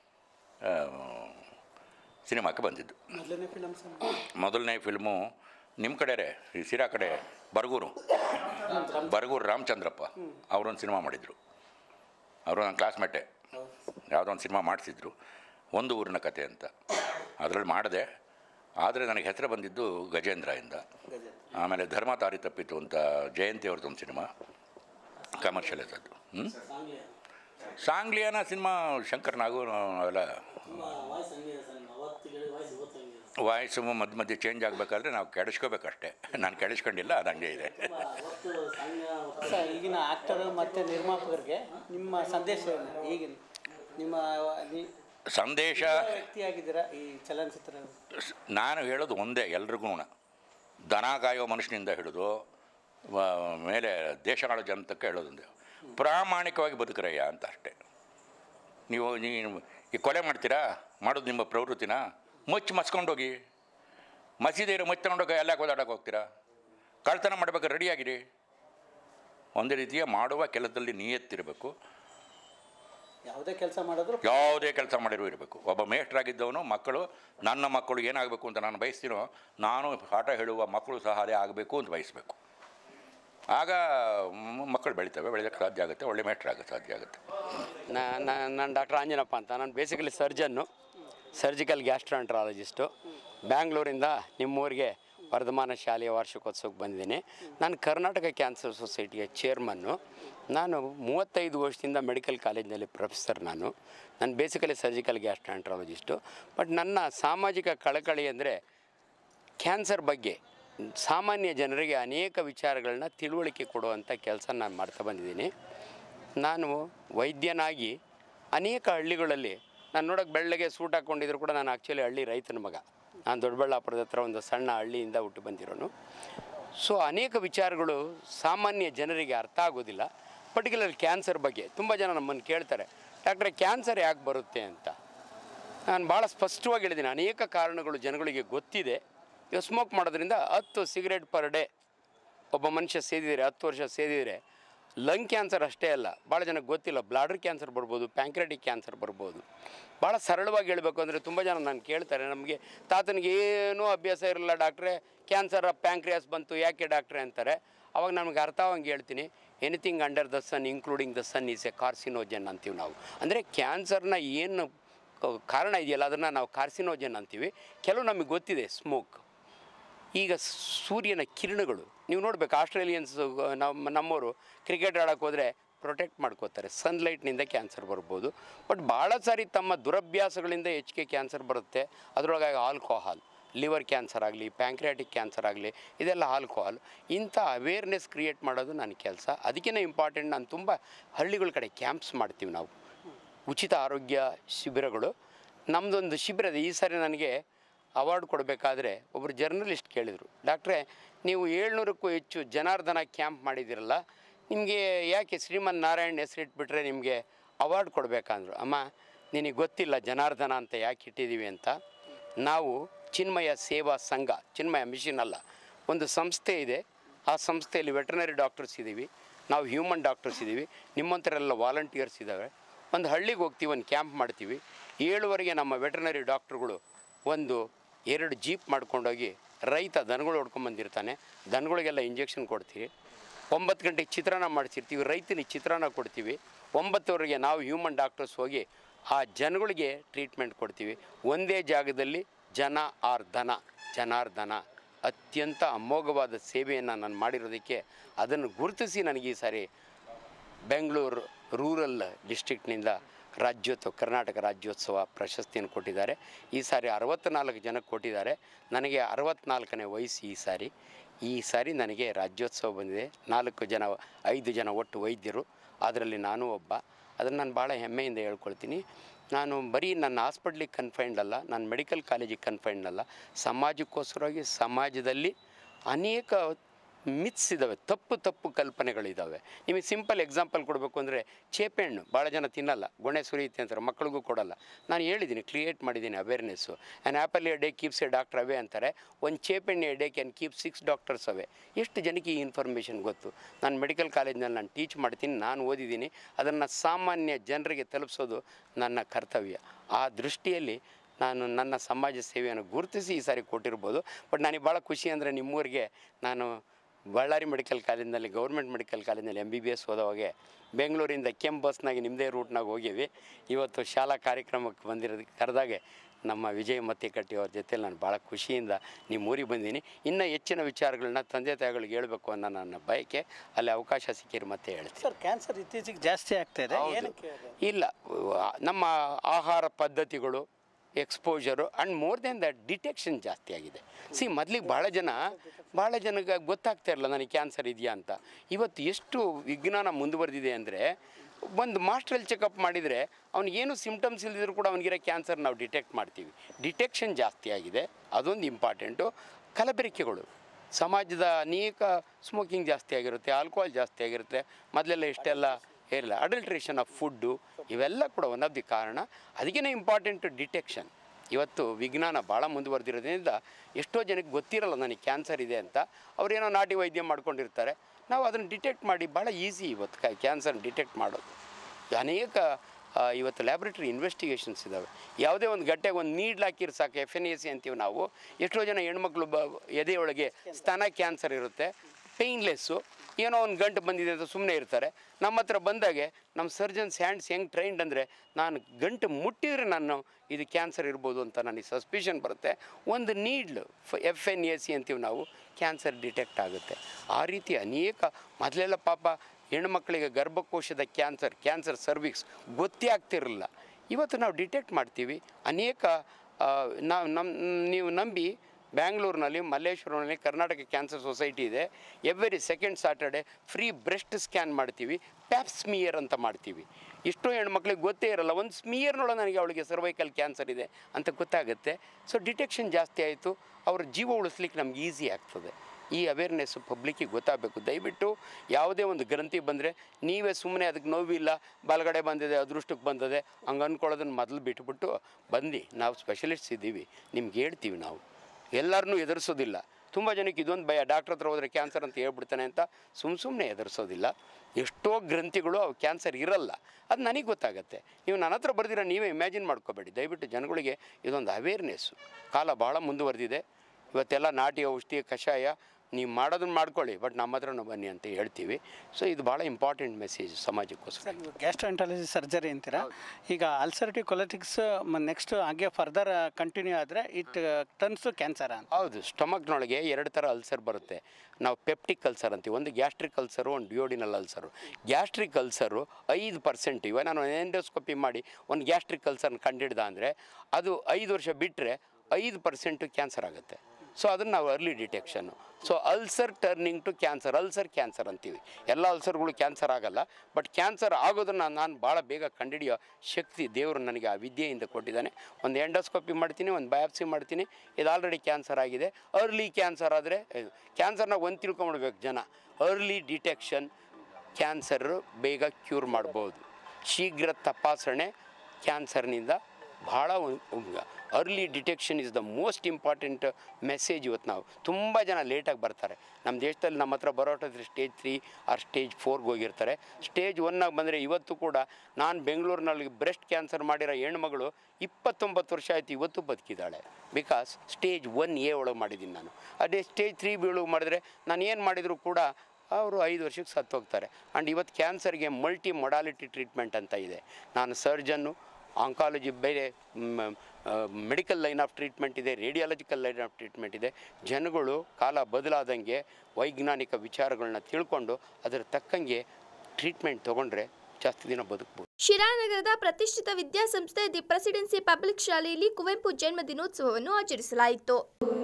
ಸಿನಿಮಾಕ್ಕೆ ಬಂದಿದ್ದು. ಮೊದಲನೇ ಫಿಲಮ್ ಸರ್? ಮೊದಲನೇ ಫಿಲ್ಮು ನಿಮ್ಮ ಕಡೆ, ಈ ಸಿರಾ ಕಡೆ, ಬರಗೂರು ಬರಗೂರು ರಾಮಚಂದ್ರಪ್ಪ ಅವರೊಂದು ಸಿನಿಮಾ ಮಾಡಿದರು. ಅವರು ನನ್ನ ಕ್ಲಾಸ್ಮೇಟೆ. ಯಾವುದೋ ಒಂದು ಸಿನಿಮಾ ಮಾಡಿಸಿದ್ರು, ಒಂದು ಊರಿನ ಕತೆ ಅಂತ. ಅದರಲ್ಲಿ ಮಾಡಿದೆ. ಆದರೆ ನನಗೆ ಹೆಸರು ಬಂದಿದ್ದು ಗಜೇಂದ್ರದಿಂದ. ಆಮೇಲೆ ಧರ್ಮ ತಾರಿ ತಪ್ಪಿತು ಅಂತ ಜಯಂತಿ ಅವ್ರದ್ದೊಂದು ಸಿನಿಮಾ, ಕಮರ್ಷಿಯಲ್ ಇದ್ದದ್ದು. ಹ್ಞೂ ಸಾಂಗ್ಲಿಯಾನ ಸಿನಿಮಾ ಶಂಕರ್ ನಾಗು ಅವೆಲ್ಲ ವಾಯ್ಸು ಮಧ್ಯ ಮಧ್ಯೆ ಚೇಂಜ್ ಆಗಬೇಕಾದ್ರೆ ನಾವು ಕೆಡಿಸ್ಕೋಬೇಕಷ್ಟೇ. ನಾನು ಕೆಡಿಸ್ಕೊಂಡಿಲ್ಲ, ಅದು ಹಂಗೆ ಇದೆ. ಈಗಿನ ಆ್ಯಕ್ಟರ್ ಮತ್ತು ನಿರ್ಮಾಪಕರಿಗೆ ನಿಮ್ಮ ಸಂದೇಶ ಏನು? ಈಗಿನ ನಿಮ್ಮ ಸಂದೇಶ, ವ್ಯಕ್ತಿಯಾಗಿದ್ದೀರಾ ಈ ಚಲನಚಿತ್ರ? ನಾನು ಹೇಳೋದು ಒಂದೇ, ಎಲ್ರಿಗೂ ದನ ಕಾಯೋ ಮನುಷ್ಯನಿಂದ ಹಿಡಿದು ಮೇಲೆ ದೇಶಗಳ ಜನತಕ್ಕೆ ಹೇಳೋದೊಂದೇ, ಪ್ರಾಮಾಣಿಕವಾಗಿ ಬದುಕ್ರಯ್ಯ ಅಂತ ಅಷ್ಟೇ. ನೀವು ನೀವು ಈ ಕೊಲೆ ಮಾಡ್ತೀರಾ, ಮಾಡೋದು ನಿಮ್ಮ ಪ್ರವೃತ್ತಿನ, ಮುಚ್ಚಿ ಮಸ್ಕೊಂಡೋಗಿ, ಮಸೀದಿ ಇರೋ ಮುಚ್ಚಿ ತಗೊಂಡೋಗಿ ಎಲ್ಲ ಓದಾಡೋಕೆ ಹೋಗ್ತೀರಾ? ಕಳ್ತನ ಮಾಡಬೇಕಾದ್ರೆ ರೆಡಿಯಾಗಿರಿ. ಒಂದೇ ರೀತಿಯ ಮಾಡುವ ಕೆಲಸದಲ್ಲಿ ನಿಯತ್ತಿರಬೇಕು. ಯಾವುದೇ ಕೆಲಸ ಮಾಡಿದ್ರು, ಯಾವುದೇ ಕೆಲಸ ಮಾಡಿರೂ ಇರಬೇಕು. ಒಬ್ಬ ಮೇಷ್ಟ್ರಾಗಿದ್ದವನು ಮಕ್ಕಳು, ನನ್ನ ಮಕ್ಕಳು ಏನಾಗಬೇಕು ಅಂತ ನಾನು ಬಯಸ್ತೀನೋ, ನಾನು ಪಾಠ ಹೇಳುವ ಮಕ್ಕಳು ಸಹ ಅದೇ ಆಗಬೇಕು ಅಂತ ಬಯಸಬೇಕು. ಆಗ ಮ್- ಮಕ್ಕಳು ಬೆಳಿತವೆ, ಬೆಳೆಯೋಕ್ಕೆ ಸಾಧ್ಯ ಆಗುತ್ತೆ, ಒಳ್ಳೆ ಮೇಟ್ರ್ ಆಗುತ್ತೆ, ಸಾಧ್ಯ ಆಗುತ್ತೆ. ನಾನು ಡಾಕ್ಟರ್ ಆಂಜನಪ್ಪ ಅಂತ. ನಾನು ಬೇಸಿಕಲಿ ಸರ್ಜನ್ನು, ಸರ್ಜಿಕಲ್ ಗ್ಯಾಸ್ಟ್ರಾಂಟ್ರಾಲಜಿಸ್ಟು. ಬ್ಯಾಂಗ್ಳೂರಿಂದ ನಿಮ್ಮೂರಿಗೆ ವರ್ಧಮಾನ ಶಾಲೆಯ ವಾರ್ಷಿಕೋತ್ಸವಕ್ಕೆ ಬಂದಿದ್ದೀನಿ. ನಾನು ಕರ್ನಾಟಕ ಕ್ಯಾನ್ಸರ್ ಸೊಸೈಟಿಯ ಚೇರ್ಮನ್ನು. ನಾನು ಮೂವತ್ತೈದು ವರ್ಷದಿಂದ ಮೆಡಿಕಲ್ ಕಾಲೇಜಿನಲ್ಲಿ ಪ್ರೊಫೆಸರ್. ನಾನು ನಾನು ಬೇಸಿಕಲಿ ಸರ್ಜಿಕಲ್ ಗ್ಯಾಸ್ಟ್ರಾಂಟ್ರಾಲಜಿಸ್ಟು. ಬಟ್ ನನ್ನ ಸಾಮಾಜಿಕ ಕಳಕಳಿ ಅಂದರೆ ಕ್ಯಾನ್ಸರ್ ಬಗ್ಗೆ ಸಾಮಾನ್ಯ ಜನರಿಗೆ ಅನೇಕ ವಿಚಾರಗಳನ್ನ ತಿಳುವಳಿಕೆ ಕೊಡುವಂಥ ಕೆಲಸ ನಾನು ಮಾಡ್ತಾ ಬಂದಿದ್ದೀನಿ. ನಾನು ವೈದ್ಯನಾಗಿ ಅನೇಕ ಹಳ್ಳಿಗಳಲ್ಲಿ, ನಾನು ನೋಡೋಕೆ ಬೆಳ್ಳಗೆ ಸೂಟ್ ಹಾಕ್ಕೊಂಡಿದ್ರು ಕೂಡ ನಾನು ಆ್ಯಕ್ಚುಲಿ ಹಳ್ಳಿ ರೈತನ ಮಗ. ನಾನು ದೊಡ್ಡಬಳ್ಳಾಪುರದ ಹತ್ರ ಒಂದು ಸಣ್ಣ ಹಳ್ಳಿಯಿಂದ ಹುಟ್ಟು ಬಂದಿರೋನು. ಸೊ ಅನೇಕ ವಿಚಾರಗಳು ಸಾಮಾನ್ಯ ಜನರಿಗೆ ಅರ್ಥ ಆಗೋದಿಲ್ಲ. ಪರ್ಟಿಕ್ಯುಲರ್ ಕ್ಯಾನ್ಸರ್ ಬಗ್ಗೆ ತುಂಬ ಜನ ನಮ್ಮನ್ನು ಕೇಳ್ತಾರೆ, ಡಾಕ್ಟ್ರೆ ಕ್ಯಾನ್ಸರ್ ಯಾಕೆ ಬರುತ್ತೆ ಅಂತ. ನಾನು ಭಾಳ ಸ್ಪಷ್ಟವಾಗಿ ಹೇಳಿದ್ದೀನಿ, ಅನೇಕ ಕಾರಣಗಳು ಜನಗಳಿಗೆ ಗೊತ್ತಿದೆ. ಇವಾಗ ಸ್ಮೋಕ್ ಮಾಡೋದ್ರಿಂದ ಹತ್ತು ಸಿಗರೇಟ್ ಪರ್ ಡೇ ಒಬ್ಬ ಮನುಷ್ಯ ಸೇದಿದರೆ, ಹತ್ತು ವರ್ಷ ಸೇದಿದರೆ ಲಂಗ್ ಕ್ಯಾನ್ಸರ್ ಅಷ್ಟೇ ಅಲ್ಲ, ಭಾಳ ಜನಕ್ಕೆ ಗೊತ್ತಿಲ್ಲ, ಬ್ಲಾಡರ್ ಕ್ಯಾನ್ಸರ್ ಬರ್ಬೋದು, ಪ್ಯಾಂಕ್ರೆಟಿಕ್ ಕ್ಯಾನ್ಸರ್ ಬರ್ಬೋದು. ಭಾಳ ಸರಳವಾಗಿ ಹೇಳಬೇಕು ಅಂದರೆ ತುಂಬ ಜನ ನಾನು ಕೇಳ್ತಾರೆ, ನಮಗೆ ತಾತನಿಗೆ ಏನೂ ಅಭ್ಯಾಸ ಇರಲಿಲ್ಲ ಡಾಕ್ಟ್ರೆ, ಕ್ಯಾನ್ಸರ್ ಆಫ್ ಪ್ಯಾಂಕ್ರಿಯಾಸ್ ಬಂತು ಯಾಕೆ ಡಾಕ್ಟ್ರೆ ಅಂತಾರೆ. ಅವಾಗ ನಮಗೆ ಅರ್ಥವಂಗೆ ಹೇಳ್ತೀನಿ, anything under the sun including the sun is a carcinogen ಅಂತೀವಿ ನಾವು. ಅಂದರೆ ಕ್ಯಾನ್ಸರ್ನ ಏನು ಕಾರಣ ಇದೆಯಲ್ಲ ಅದನ್ನು ನಾವು ಕಾರ್ಸಿನೋಜನ್ ಅಂತೀವಿ. ಕೆಲವು ನಮಗೆ ಗೊತ್ತಿದೆ, ಸ್ಮೋಕ್. ಈಗ ಸೂರ್ಯನ ಕಿರಣಗಳು ನೀವು ನೋಡಬೇಕು, ಆಸ್ಟ್ರೇಲಿಯನ್ಸ್ ನಮ್ಮ ನಮ್ಮವರು ಕ್ರಿಕೆಟ್ ಆಡೋಕ್ಕೆ ಹೋದರೆ ಪ್ರೊಟೆಕ್ಟ್ ಮಾಡ್ಕೋತಾರೆ, ಸನ್ಲೈಟ್ನಿಂದ ಕ್ಯಾನ್ಸರ್ ಬರ್ಬೋದು. ಬಟ್ ಭಾಳ ಸಾರಿ ತಮ್ಮ ದುರಭ್ಯಾಸಗಳಿಂದ ಹೆಚ್ಚಿಗೆ ಕ್ಯಾನ್ಸರ್ ಬರುತ್ತೆ. ಅದರೊಳಗಾಗಿ ಆಲ್ಕೋಹಾಲ್, ಲಿವರ್ ಕ್ಯಾನ್ಸರ್ ಆಗಲಿ, ಪ್ಯಾಂಕ್ರಿಯಾಟಿಕ್ ಕ್ಯಾನ್ಸರ್ ಆಗಲಿ, ಇದೆಲ್ಲ ಆಲ್ಕೋಹಾಲ್. ಇಂಥ ಅವೇರ್ನೆಸ್ ಕ್ರಿಯೇಟ್ ಮಾಡೋದು ನನ್ನ ಕೆಲಸ. ಅದಕ್ಕಿಂತ ಇಂಪಾರ್ಟೆಂಟ್, ನಾನು ತುಂಬ ಹಳ್ಳಿಗಳ ಕಡೆ ಕ್ಯಾಂಪ್ಸ್ ಮಾಡ್ತೀವಿ ನಾವು, ಉಚಿತ ಆರೋಗ್ಯ ಶಿಬಿರಗಳು. ನಮ್ಮದೊಂದು ಶಿಬಿರ ಇದೆ. ಈ ಸಾರಿ ನನಗೆ ಅವಾರ್ಡ್ ಕೊಡಬೇಕಾದ್ರೆ ಒಬ್ಬರು ಜರ್ನಲಿಸ್ಟ್ ಕೇಳಿದರು, ಡಾಕ್ಟ್ರೇ ನೀವು ಏಳ್ನೂರಕ್ಕೂ ಹೆಚ್ಚು ಜನಾರ್ದನ ಕ್ಯಾಂಪ್ ಮಾಡಿದ್ದೀರಲ್ಲ, ನಿಮಗೆ ಯಾಕೆ ಶ್ರೀಮನ್ ನಾರಾಯಣ್ ಹೆಸರಿಟ್ಬಿಟ್ರೆ ನಿಮಗೆ ಅವಾರ್ಡ್ ಕೊಡಬೇಕಂದ್ರು. ಅಮ್ಮ ನಿನಗೆ ಗೊತ್ತಿಲ್ಲ ಜನಾರ್ದನ ಅಂತ ಯಾಕೆ ಇಟ್ಟಿದ್ದೀವಿ ಅಂತ. ನಾವು ಚಿನ್ಮಯ ಸೇವಾ ಸಂಘ, ಚಿನ್ಮಯ ಮಿಷನ್ ಅಲ್ಲ, ಒಂದು ಸಂಸ್ಥೆ ಇದೆ. ಆ ಸಂಸ್ಥೆಯಲ್ಲಿ ವೆಟರ್ನರಿ ಡಾಕ್ಟರ್ಸ್ ಇದ್ದೀವಿ, ನಾವು ಹ್ಯೂಮನ್ ಡಾಕ್ಟರ್ಸ್ ಇದ್ದೀವಿ, ನಿಮ್ಮಂಥರೆಲ್ಲ ವಾಲಂಟಿಯರ್ಸ್ ಇದ್ದಾವೆ. ಒಂದು ಹಳ್ಳಿಗೆ ಹೋಗ್ತೀವಿ, ಒಂದು ಕ್ಯಾಂಪ್ ಮಾಡ್ತೀವಿ. ಏಳುವರೆಗೆ ನಮ್ಮ ವೆಟರ್ನರಿ ಡಾಕ್ಟ್ರುಗಳು ಒಂದು ಎರಡು ಜೀಪ್ ಮಾಡ್ಕೊಂಡೋಗಿ ರೈತ ದನಗಳು ಹೊಡ್ಕೊಂಬಂದಿರ್ತಾನೆ, ದನಗಳಿಗೆಲ್ಲ ಇಂಜೆಕ್ಷನ್ ಕೊಡ್ತೀವಿ. ಒಂಬತ್ತು ಗಂಟೆಗೆ ಚಿತ್ರಾನ್ನ ಮಾಡಿಸಿರ್ತೀವಿ, ರೈತನಿಗೆ ಚಿತ್ರಾನ್ನ ಕೊಡ್ತೀವಿ. ಒಂಬತ್ತುವರೆಗೆ ನಾವು ಹ್ಯೂಮನ್ ಡಾಕ್ಟರ್ಸ್ ಹೋಗಿ ಆ ಜನಗಳಿಗೆ ಟ್ರೀಟ್ಮೆಂಟ್ ಕೊಡ್ತೀವಿ. ಒಂದೇ ಜಾಗದಲ್ಲಿ ಜನ ಆರ್ ಧನ, ಜನಾರ್ದನ. ಅತ್ಯಂತ ಅಮೋಘವಾದ ಸೇವೆಯನ್ನು ನಾನು ಮಾಡಿರೋದಕ್ಕೆ ಅದನ್ನು ಗುರುತಿಸಿ ನನಗೆ ಈ ಸಾರಿ ಬೆಂಗಳೂರು ರೂರಲ್ ಡಿಸ್ಟ್ರಿಕ್ಟ್ನಿಂದ ರಾಜ್ಯೋತ್ಸವ, ಕರ್ನಾಟಕ ರಾಜ್ಯೋತ್ಸವ ಪ್ರಶಸ್ತಿಯನ್ನು ಕೊಟ್ಟಿದ್ದಾರೆ. ಈ ಸಾರಿ ಅರವತ್ತ್ನಾಲ್ಕು ಜನಕ್ಕೆ ಕೊಟ್ಟಿದ್ದಾರೆ. ನನಗೆ ಅರವತ್ತ್ನಾಲ್ಕನೇ ವಯಸ್ಸು ಈ ಸಾರಿ. ಈ ಸಾರಿ ನನಗೆ ರಾಜ್ಯೋತ್ಸವ ಬಂದಿದೆ. ನಾಲ್ಕು ಜನ ಐದು ಜನ ಒಟ್ಟು ವೈದ್ಯರು, ಅದರಲ್ಲಿ ನಾನು ಒಬ್ಬ. ಅದನ್ನು ನಾನು ಭಾಳ ಹೆಮ್ಮೆಯಿಂದ ಹೇಳ್ಕೊಳ್ತೀನಿ. ನಾನು ಬರೀ ನನ್ನ ಹಾಸ್ಪಿಟ್ಲಿಗೆ ಕನ್ಫೈನ್ಡ್ ಅಲ್ಲ, ನಾನು ಮೆಡಿಕಲ್ ಕಾಲೇಜಿಗೆ ಕನ್ಫೈನ್ಡ್ ಅಲ್ಲ, ಸಮಾಜಕ್ಕೋಸ್ಕರವಾಗಿ ಸಮಾಜದಲ್ಲಿ ಅನೇಕ ಮಿತ್ಸ್ ಇದ್ದಾವೆ, ತಪ್ಪು ತಪ್ಪು ಕಲ್ಪನೆಗಳಿದ್ದಾವೆ. ನಿಮಗೆ ಸಿಂಪಲ್ ಎಕ್ಸಾಂಪಲ್ ಕೊಡಬೇಕು ಅಂದರೆ, ಚೇಪೆಹಣ್ಣು ಭಾಳ ಜನ ತಿನ್ನಲ್ಲ, ಗೊಣೆ ಸುರಿಯುತ್ತೆ ಅಂತಾರೆ, ಮಕ್ಕಳಿಗೂ ಕೊಡಲ್ಲ. ನಾನು ಹೇಳಿದ್ದೀನಿ, ಕ್ರಿಯೇಟ್ ಮಾಡಿದ್ದೀನಿ awareness. An apple a day keeps a doctor away ಅಂತಾರೆ, ಒಂದು ಚೇಪೆಹಣ್ಣು a day can keep six doctors away. ಎಷ್ಟು ಜನಕ್ಕೆ ಈ ಇನ್ಫಾರ್ಮೇಷನ್ ಗೊತ್ತು? ನಾನು ಮೆಡಿಕಲ್ ಕಾಲೇಜ್ನಲ್ಲಿ ನಾನು ಟೀಚ್ ಮಾಡ್ತೀನಿ, ನಾನು ಓದಿದ್ದೀನಿ. ಅದನ್ನು ಸಾಮಾನ್ಯ ಜನರಿಗೆ ತಲುಪಿಸೋದು ನನ್ನ ಕರ್ತವ್ಯ. ಆ ದೃಷ್ಟಿಯಲ್ಲಿ ನಾನು ನನ್ನ ಸಮಾಜ ಸೇವೆಯನ್ನು ಗುರುತಿಸಿ ಈ ಸಾರಿ ಕೊಟ್ಟಿರ್ಬೋದು. ಬಟ್ ನನಗೆ ಭಾಳ ಖುಷಿ ಅಂದರೆ, ನಿಮ್ಮೂರಿಗೆ ನಾನು ಬಳ್ಳಾರಿ ಮೆಡಿಕಲ್ ಕಾಲೇಜಿನಲ್ಲಿ, ಗೌರ್ಮೆಂಟ್ ಮೆಡಿಕಲ್ ಕಾಲೇಜಿನಲ್ಲಿ ಎಮ್ ಬಿ ಬಿ ಎಸ್ ಓದೋವಾಗೆ ಬೆಂಗಳೂರಿಂದ ಕೆಂಪು ಬಸ್ನಾಗಿ ನಿಮ್ಮದೇ ರೂಟ್ನಾಗ ಹೋಗೀವಿ. ಇವತ್ತು ಶಾಲಾ ಕಾರ್ಯಕ್ರಮಕ್ಕೆ ಬಂದಿರೋದಕ್ಕೆ ಕರೆದಾಗೆ ನಮ್ಮ ವಿಜಯ್ ಮತ್ತಿಕಟ್ಟಿ ಅವ್ರ ಜೊತೆಲಿ ನಾನು ಭಾಳ ಖುಷಿಯಿಂದ ನಿಮ್ಮ ಊರಿಗೆ ಬಂದೀನಿ. ಇನ್ನೂ ಹೆಚ್ಚಿನ ವಿಚಾರಗಳನ್ನ ತಂದೆ ತಾಯಿಗಳಿಗೆ ಹೇಳಬೇಕು ಅನ್ನೋ ನನ್ನ ಬಯಕೆ. ಅಲ್ಲಿ ಅವಕಾಶ ಸಿಕ್ಕಿರಿ ಮತ್ತೆ ಹೇಳ್ತೀನಿ. ಸರ್, ಕ್ಯಾನ್ಸರ್ ಇತ್ತೀಚೆಗೆ ಜಾಸ್ತಿ ಆಗ್ತಾ ಇದೆ. ಇಲ್ಲ, ನಮ್ಮ ಆಹಾರ ಪದ್ಧತಿಗಳು, exposure and more than that detection ಜಾಸ್ತಿ ಆಗಿದೆ. ಸಿ, ಮೊದಲಿಗೆ ಭಾಳ ಜನ ಭಾಳ ಜನಕ್ಕೆ ಗೊತ್ತಾಗ್ತಾ ಇರಲ್ಲ ನನಗೆ ಕ್ಯಾನ್ಸರ್ ಇದೆಯಾ ಅಂತ. ಇವತ್ತು ಎಷ್ಟು ವಿಜ್ಞಾನ ಮುಂದುವರೆದಿದೆ ಅಂದರೆ, ಒಂದು ಮಾಸ್ಟ್ರಲ್ಲಿ ಚೆಕಪ್ ಮಾಡಿದರೆ ಅವ್ನಿಗೇನು ಸಿಮ್ಟಮ್ಸ್ ಇಲ್ದಿದ್ರು ಕೂಡ ಅವನಿಗಿರೋ ಕ್ಯಾನ್ಸರ್ ನಾವು ಡಿಟೆಕ್ಟ್ ಮಾಡ್ತೀವಿ. ಡಿಟೆಕ್ಷನ್ ಜಾಸ್ತಿ ಆಗಿದೆ, ಅದೊಂದು ಇಂಪಾರ್ಟೆಂಟು. ಕಲಬೆರಕೆಗಳು, ಸಮಾಜದ ಅನೇಕ ಸ್ಮೋಕಿಂಗ್ ಜಾಸ್ತಿ ಆಗಿರುತ್ತೆ, ಆಲ್ಕೋಹಾಲ್ ಜಾಸ್ತಿ ಆಗಿರುತ್ತೆ. ಮೊದಲೆಲ್ಲ ಇಷ್ಟೆಲ್ಲ ಇರಲ್ಲ. ಅಡಲ್ಟ್ರೇಷನ್ ಆಫ್ ಫುಡ್ಡು, ಇವೆಲ್ಲ ಕೂಡ ಒನ್ ಆಫ್ ದಿ ಕಾರಣ. ಅದಕ್ಕೇ ಇಂಪಾರ್ಟೆಂಟು ಡಿಟೆಕ್ಷನ್. ಇವತ್ತು ವಿಜ್ಞಾನ ಭಾಳ ಮುಂದುವರೆದಿರೋದ್ರಿಂದ ಎಷ್ಟೋ ಜನಕ್ಕೆ ಗೊತ್ತಿರಲ್ಲ ನನಗೆ ಕ್ಯಾನ್ಸರ್ ಇದೆ ಅಂತ. ಅವರೇನೋ ನಾಟಿ ವೈದ್ಯ ಮಾಡ್ಕೊಂಡಿರ್ತಾರೆ. ನಾವು ಅದನ್ನು ಡಿಟೆಕ್ಟ್ ಮಾಡಿ ಭಾಳ ಈಸಿ ಇವತ್ತು ಕ್ಯಾನ್ಸರ್ ಡಿಟೆಕ್ಟ್ ಮಾಡೋದು. ಅನೇಕ ಇವತ್ತು ಲ್ಯಾಬ್ರೇಟರಿ ಇನ್ವೆಸ್ಟಿಗೇಷನ್ಸ್ ಇದ್ದಾವೆ. ಯಾವುದೇ ಒಂದು ಗಟ್ಟೆಗೆ ಒಂದು ನೀಡ್ಲು ಹಾಕಿರು ಸಾಕು, ಎಫ್ ಎನ್ ಎ ಸಿ ಅಂತೀವಿ ನಾವು. ಎಷ್ಟೋ ಜನ ಹೆಣ್ಮಕ್ಳು ಬ ಎದೆಯೊಳಗೆ ಸ್ತನ ಕ್ಯಾನ್ಸರ್ ಇರುತ್ತೆ, ಪೇಯ್ನ್ಲೆಸ್ಸು. ಏನೋ ಒಂದು ಗಂಟು ಬಂದಿದೆ ಅಂತ ಸುಮ್ಮನೆ ಇರ್ತಾರೆ. ನಮ್ಮ ಹತ್ರ ಬಂದಾಗೆ ನಮ್ಮ ಸರ್ಜನ್ಸ್ ಹ್ಯಾಂಡ್ಸ್ ಹೆಂಗೆ ಟ್ರೈನ್ಡ್ ಅಂದರೆ, ನಾನು ಗಂಟು ಮುಟ್ಟಿದರೆ ನಾನು ಇದು ಕ್ಯಾನ್ಸರ್ ಇರ್ಬೋದು ಅಂತ ನನಗೆ ಸಸ್ಪಿಷನ್ ಬರುತ್ತೆ. ಒಂದು needle F N A C ಅಂತೀವಿ ನಾವು, ಕ್ಯಾನ್ಸರ್ ಡಿಟೆಕ್ಟ್ ಆಗುತ್ತೆ. ಆ ರೀತಿ ಅನೇಕ ಮೊದಲೆಲ್ಲ ಪಾಪ ಹೆಣ್ಮಕ್ಳಿಗೆ ಗರ್ಭಕೋಶದ ಕ್ಯಾನ್ಸರ್, ಕ್ಯಾನ್ಸರ್ ಸರ್ವಿಕ್ಸ್ ಗೊತ್ತೇ ಆಗ್ತಿರಲಿಲ್ಲ. ಇವತ್ತು ನಾವು ಡಿಟೆಕ್ಟ್ ಮಾಡ್ತೀವಿ. ಅನೇಕ ನಾವು ನಮ್ಮ ನೀವು ನಂಬಿ ಬ್ಯಾಂಗ್ಳೂರಿನಲ್ಲಿ, ಮಲ್ಲೇಶ್ವರನಲ್ಲಿ ಕರ್ನಾಟಕ ಕ್ಯಾನ್ಸರ್ ಸೊಸೈಟಿ ಇದೆ. Every second Saturday free breast scan ಮಾಡ್ತೀವಿ, ಪ್ಯಾಪ್ ಸ್ಮಿಯರ್ ಅಂತ ಮಾಡ್ತೀವಿ. ಎಷ್ಟೋ ಹೆಣ್ಮಕ್ಳಿಗೆ ಗೊತ್ತೇ ಇರಲ್ಲ, ಒಂದು ಸ್ಮಿಯರ್ನೊಳಗೆ ನನಗೆ ಅವಳಿಗೆ ಸರ್ವೈಕಲ್ ಕ್ಯಾನ್ಸರ್ ಇದೆ ಅಂತ ಗೊತ್ತಾಗುತ್ತೆ. ಸೊ ಡಿಟೆಕ್ಷನ್ ಜಾಸ್ತಿ ಆಯಿತು, ಅವ್ರ ಜೀವ ಉಳಿಸ್ಲಿಕ್ಕೆ ನಮ್ಗೆ ಈಸಿ ಆಗ್ತದೆ. ಈ ಅವೇರ್ನೆಸ್ಸು ಪಬ್ಲಿಕ್ಕಿಗೆ ಗೊತ್ತಾಗಬೇಕು. ದಯವಿಟ್ಟು ಯಾವುದೇ ಒಂದು ಗ್ರಂಥಿ ಬಂದರೆ ನೀವೇ ಸುಮ್ಮನೆ ಅದಕ್ಕೆ ನೋವಿಲ್ಲ, ಬಲಗಡೆ ಬಂದಿದೆ, ಅದೃಷ್ಟಕ್ಕೆ ಬಂದಿದೆ ಹಂಗೆ ಅಂದ್ಕೊಳ್ಳೋದನ್ನು ಮೊದಲು ಬಿಟ್ಬಿಟ್ಟು ಬಂದು ನಾವು ಸ್ಪೆಷಲಿಸ್ಟ್ಸ್ ಇದ್ದೀವಿ, ನಿಮ್ಗೆ ಹೇಳ್ತೀವಿ. ನಾವು ಎಲ್ಲರನ್ನೂ ಎದುರಿಸೋದಿಲ್ಲ. ತುಂಬ ಜನಕ್ಕೆ ಇದೊಂದು ಭಯ, ಡಾಕ್ಟ್ರ್ ಹತ್ರ ಹೋದರೆ ಕ್ಯಾನ್ಸರ್ ಅಂತ ಹೇಳ್ಬಿಡ್ತಾನೆ ಅಂತ ಸುಮ್ಮ ಸುಮ್ಮನೆ ಎದುರಿಸೋದಿಲ್ಲ. ಎಷ್ಟೋ ಗ್ರಂಥಿಗಳು ಅವು ಕ್ಯಾನ್ಸರ್ ಇರಲ್ಲ, ಅದು ನನಗೆ ಗೊತ್ತಾಗುತ್ತೆ. ನೀವು ನನ್ನ ಹತ್ರ ಬರ್ದಿರ ನೀವೇ ಇಮ್ಯಾಜಿನ್ ಮಾಡ್ಕೋಬೇಡಿ. ದಯವಿಟ್ಟು ಜನಗಳಿಗೆ ಇದೊಂದು ಅವೇರ್ನೆಸ್ಸು. ಕಾಲ ಭಾಳ ಮುಂದುವರೆದಿದೆ. ಇವತ್ತೆಲ್ಲ ನಾಟಿ ಔಷಧಿ ಕಷಾಯ ನೀವು ಮಾಡೋದನ್ನು ಮಾಡ್ಕೊಳ್ಳಿ, ಬಟ್ ನಮ್ಮ ಹತ್ರನೂ ಬನ್ನಿ ಅಂತ ಹೇಳ್ತೀವಿ. ಸೊ ಇದು ಭಾಳ ಇಂಪಾರ್ಟೆಂಟ್ ಮೆಸೇಜ್ ಸಮಾಜಕ್ಕೋಸ್ಕರ. ಗ್ಯಾಸ್ಟ್ರೋಎಂಟ್ರಾಲಜಿ ಸರ್ಜರಿ ಅಂತೀರಾ, ಈಗ ಅಲ್ಸರ್ಟಿವ್ ಕೊಲೆಟಿಕ್ಸ್ ನೆಕ್ಸ್ಟ್ ಹಾಗೆ ಫರ್ದರ್ ಕಂಟಿನ್ಯೂ ಆದರೆ ಇಟ್ ಟರ್ನ್ಸ್ ಕ್ಯಾನ್ಸರ್ ಅಂತ? ಹೌದು, ಸ್ಟಮಕ್ನೊಳಗೆ ಎರಡು ಥರ ಅಲ್ಸರ್ ಬರುತ್ತೆ. ನಾವು ಪೆಪ್ಟಿಕ್ ಅಲ್ಸರ್ ಅಂತೀವಿ, ಒಂದು ಗ್ಯಾಸ್ಟ್ರಿಕ್ ಅಲ್ಸರು, ಒಂದು ಡಿಯೋಡಿನಲ್ ಅಲ್ಸರು. ಗ್ಯಾಸ್ಟ್ರಿಕ್ ಅಲ್ಸರು ಐದು ಪರ್ಸೆಂಟ್ ಇವಾಗ ನಾನು ಎಂಡೋಸ್ಕೋಪಿ ಮಾಡಿ ಒಂದು ಗ್ಯಾಸ್ಟ್ರಿಕ್ ಅಲ್ಸರ್ನ ಕಂಡಿಡ್ದ ಅಂದರೆ ಅದು ಐದು ವರ್ಷ ಬಿಟ್ಟರೆ ಐದು ಪರ್ಸೆಂಟು ಕ್ಯಾನ್ಸರ್ ಆಗುತ್ತೆ. ಸೊ ಅದನ್ನು ನಾವು early detection. So ulcer turning to cancer, ulcer cancer ಅಂತೀವಿ. ಎಲ್ಲ ಅಲ್ಸರ್ಗಳು ಕ್ಯಾನ್ಸರ್ ಆಗಲ್ಲ, ಬಟ್ ಕ್ಯಾನ್ಸರ್ ಆಗೋದನ್ನು ನಾನು ಭಾಳ ಬೇಗ ಕಂಡುಹಿಡಿಯೋ ಶಕ್ತಿ ದೇವರು ನನಗೆ ಆ ವಿದ್ಯೆಯಿಂದ ಕೊಟ್ಟಿದ್ದಾನೆ. ಒಂದು ಎಂಡೋಸ್ಕೋಪಿ ಮಾಡ್ತೀನಿ, ಒಂದು ಬಯಾಪ್ಸಿ ಮಾಡ್ತೀನಿ, ಇದು ಆಲ್ರೆಡಿ ಕ್ಯಾನ್ಸರ್ ಆಗಿದೆ. ಅರ್ಲಿ ಕ್ಯಾನ್ಸರ್ ಆದರೆ ಕ್ಯಾನ್ಸರ್ನ ಒಂದು ತಿಳ್ಕೊಂಬಿಡ್ಬೇಕು ಜನ, ಅರ್ಲಿ ಡಿಟೆಕ್ಷನ್ ಕ್ಯಾನ್ಸರು ಬೇಗ ಕ್ಯೂರ್ ಮಾಡ್ಬೋದು. ಶೀಘ್ರ ತಪಾಸಣೆ ಕ್ಯಾನ್ಸರ್ನಿಂದ ಭಾಳ early detection is the most important message. ಇವತ್ತು ನಾವು ತುಂಬ ಜನ ಲೇಟಾಗಿ ಬರ್ತಾರೆ ನಮ್ಮ ದೇಶದಲ್ಲಿ. ನಮ್ಮ ಹತ್ರ ಬರೋಟದ್ರೆ ಸ್ಟೇಜ್ ತ್ರೀ ಆರ್ ಸ್ಟೇಜ್ ಫೋರ್ಗೆ ಹೋಗಿರ್ತಾರೆ. ಸ್ಟೇಜ್ ಒನ್ನಾಗಿ ಬಂದರೆ ಇವತ್ತು ಕೂಡ ನಾನು ಬೆಂಗಳೂರಿನಲ್ಲಿ ಬ್ರೆಸ್ಟ್ ಕ್ಯಾನ್ಸರ್ ಮಾಡಿರೋ ಹೆಣ್ಮಗಳು ಇಪ್ಪತ್ತೊಂಬತ್ತು ವರ್ಷ ಆಯಿತು, ಇವತ್ತು ಬದುಕಿದ್ದಾಳೆ. ಬಿಕಾಸ್ ಸ್ಟೇಜ್ ಒನ್ ಎ ಒಳಗೆ ಮಾಡಿದ್ದೀನಿ ನಾನು. ಅದೇ ಸ್ಟೇಜ್ ತ್ರೀ ಬಿ ಒಳಗೆ ಮಾಡಿದ್ರೆ ನಾನು ಏನು ಮಾಡಿದರೂ ಕೂಡ ಅವರು ಐದು ವರ್ಷಕ್ಕೆ ಸತ್ತು ಹೋಗ್ತಾರೆ. ಆ್ಯಂಡ್ ಇವತ್ತು ಕ್ಯಾನ್ಸರ್ಗೆ ಮಲ್ಟಿ ಮೊಡಾಲಿಟಿ ಟ್ರೀಟ್ಮೆಂಟ್ ಅಂತ ಇದೆ. ನಾನು ಸರ್ಜನ್ನು, ಆಂಕಾಲಜಿ ಬೇರೆ, ಮೆಡಿಕಲ್ ಲೈನ್ ಆಫ್ ಟ್ರೀಟ್ಮೆಂಟ್ ಇದೆ, ರೇಡಿಯಾಲಜಿಕಲ್ ಲೈನ್ ಆಫ್ ಟ್ರೀಟ್ಮೆಂಟ್ ಇದೆ. ಜನಗಳು ಕಾಲ ಬದಲಾದಂಗೆ ವೈಜ್ಞಾನಿಕ ವಿಚಾರಗಳನ್ನ ತಿಳ್ಕೊಂಡು ಅದರ ತಕ್ಕಂಗೆ ಟ್ರೀಟ್ಮೆಂಟ್ ತೊಗೊಂಡ್ರೆ ಜಾಸ್ತಿ ದಿನ ಬದುಕಬಹುದು. ಶಿರಾನಗರದ ಪ್ರತಿಷ್ಠಿತ ವಿದ್ಯಾಸಂಸ್ಥೆ ದಿ ಪ್ರೆಸಿಡೆನ್ಸಿ ಪಬ್ಲಿಕ್ ಶಾಲೆಯಲ್ಲಿ ಕುವೆಂಪು ಜನ್ಮ ದಿನೋತ್ಸವವನ್ನು ಆಚರಿಸಲಾಯಿತು.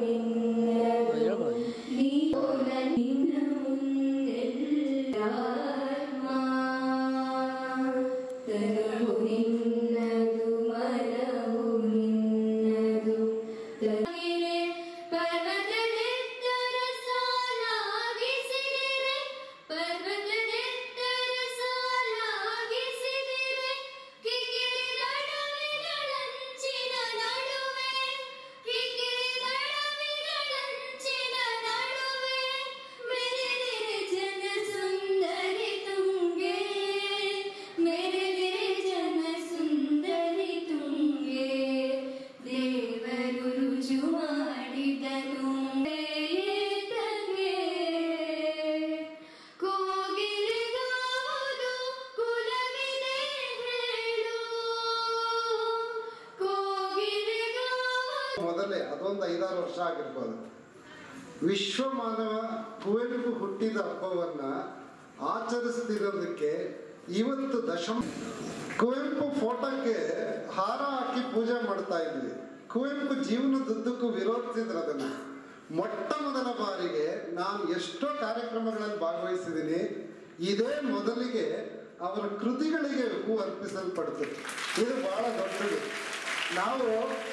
ಮೊದಲೇ ಅದೊಂದು ಐದಾರು ವರ್ಷ ಆಗಿರ್ಬೋದು. ವಿಶ್ವ ಮಾನವ ಕುವೆಂಪು ಹುಟ್ಟಿದ ಹಬ್ಬವನ್ನ ಆಚರಿಸ್ತಿರೋದಕ್ಕೆ ಇವತ್ತು ದಶಮ. ಕುವೆಂಪು ಫೋಟೋಕ್ಕೆ ಹಾರ ಹಾಕಿ ಪೂಜೆ ಮಾಡ್ತಾ ಇದ್ವಿ. ಕುವೆಂಪು ಜೀವನದುದ್ದಕ್ಕೂ ವಿರೋಧಿಸಿದ್ರು ಅದನ್ನ. ಮೊಟ್ಟ ಮೊದಲ ಬಾರಿಗೆ ನಾನು ಎಷ್ಟೋ ಕಾರ್ಯಕ್ರಮಗಳಲ್ಲಿ ಭಾಗವಹಿಸಿದ್ದೀನಿ. ಇದೇ ಮೊದಲಿಗೆ ಅವರ ಕೃತಿಗಳಿಗೆ ಹೂ ಅರ್ಪಿಸಲ್ಪಡ್ತು. ಇದು ಬಹಳ ದೊಡ್ಡದು. ನಾವು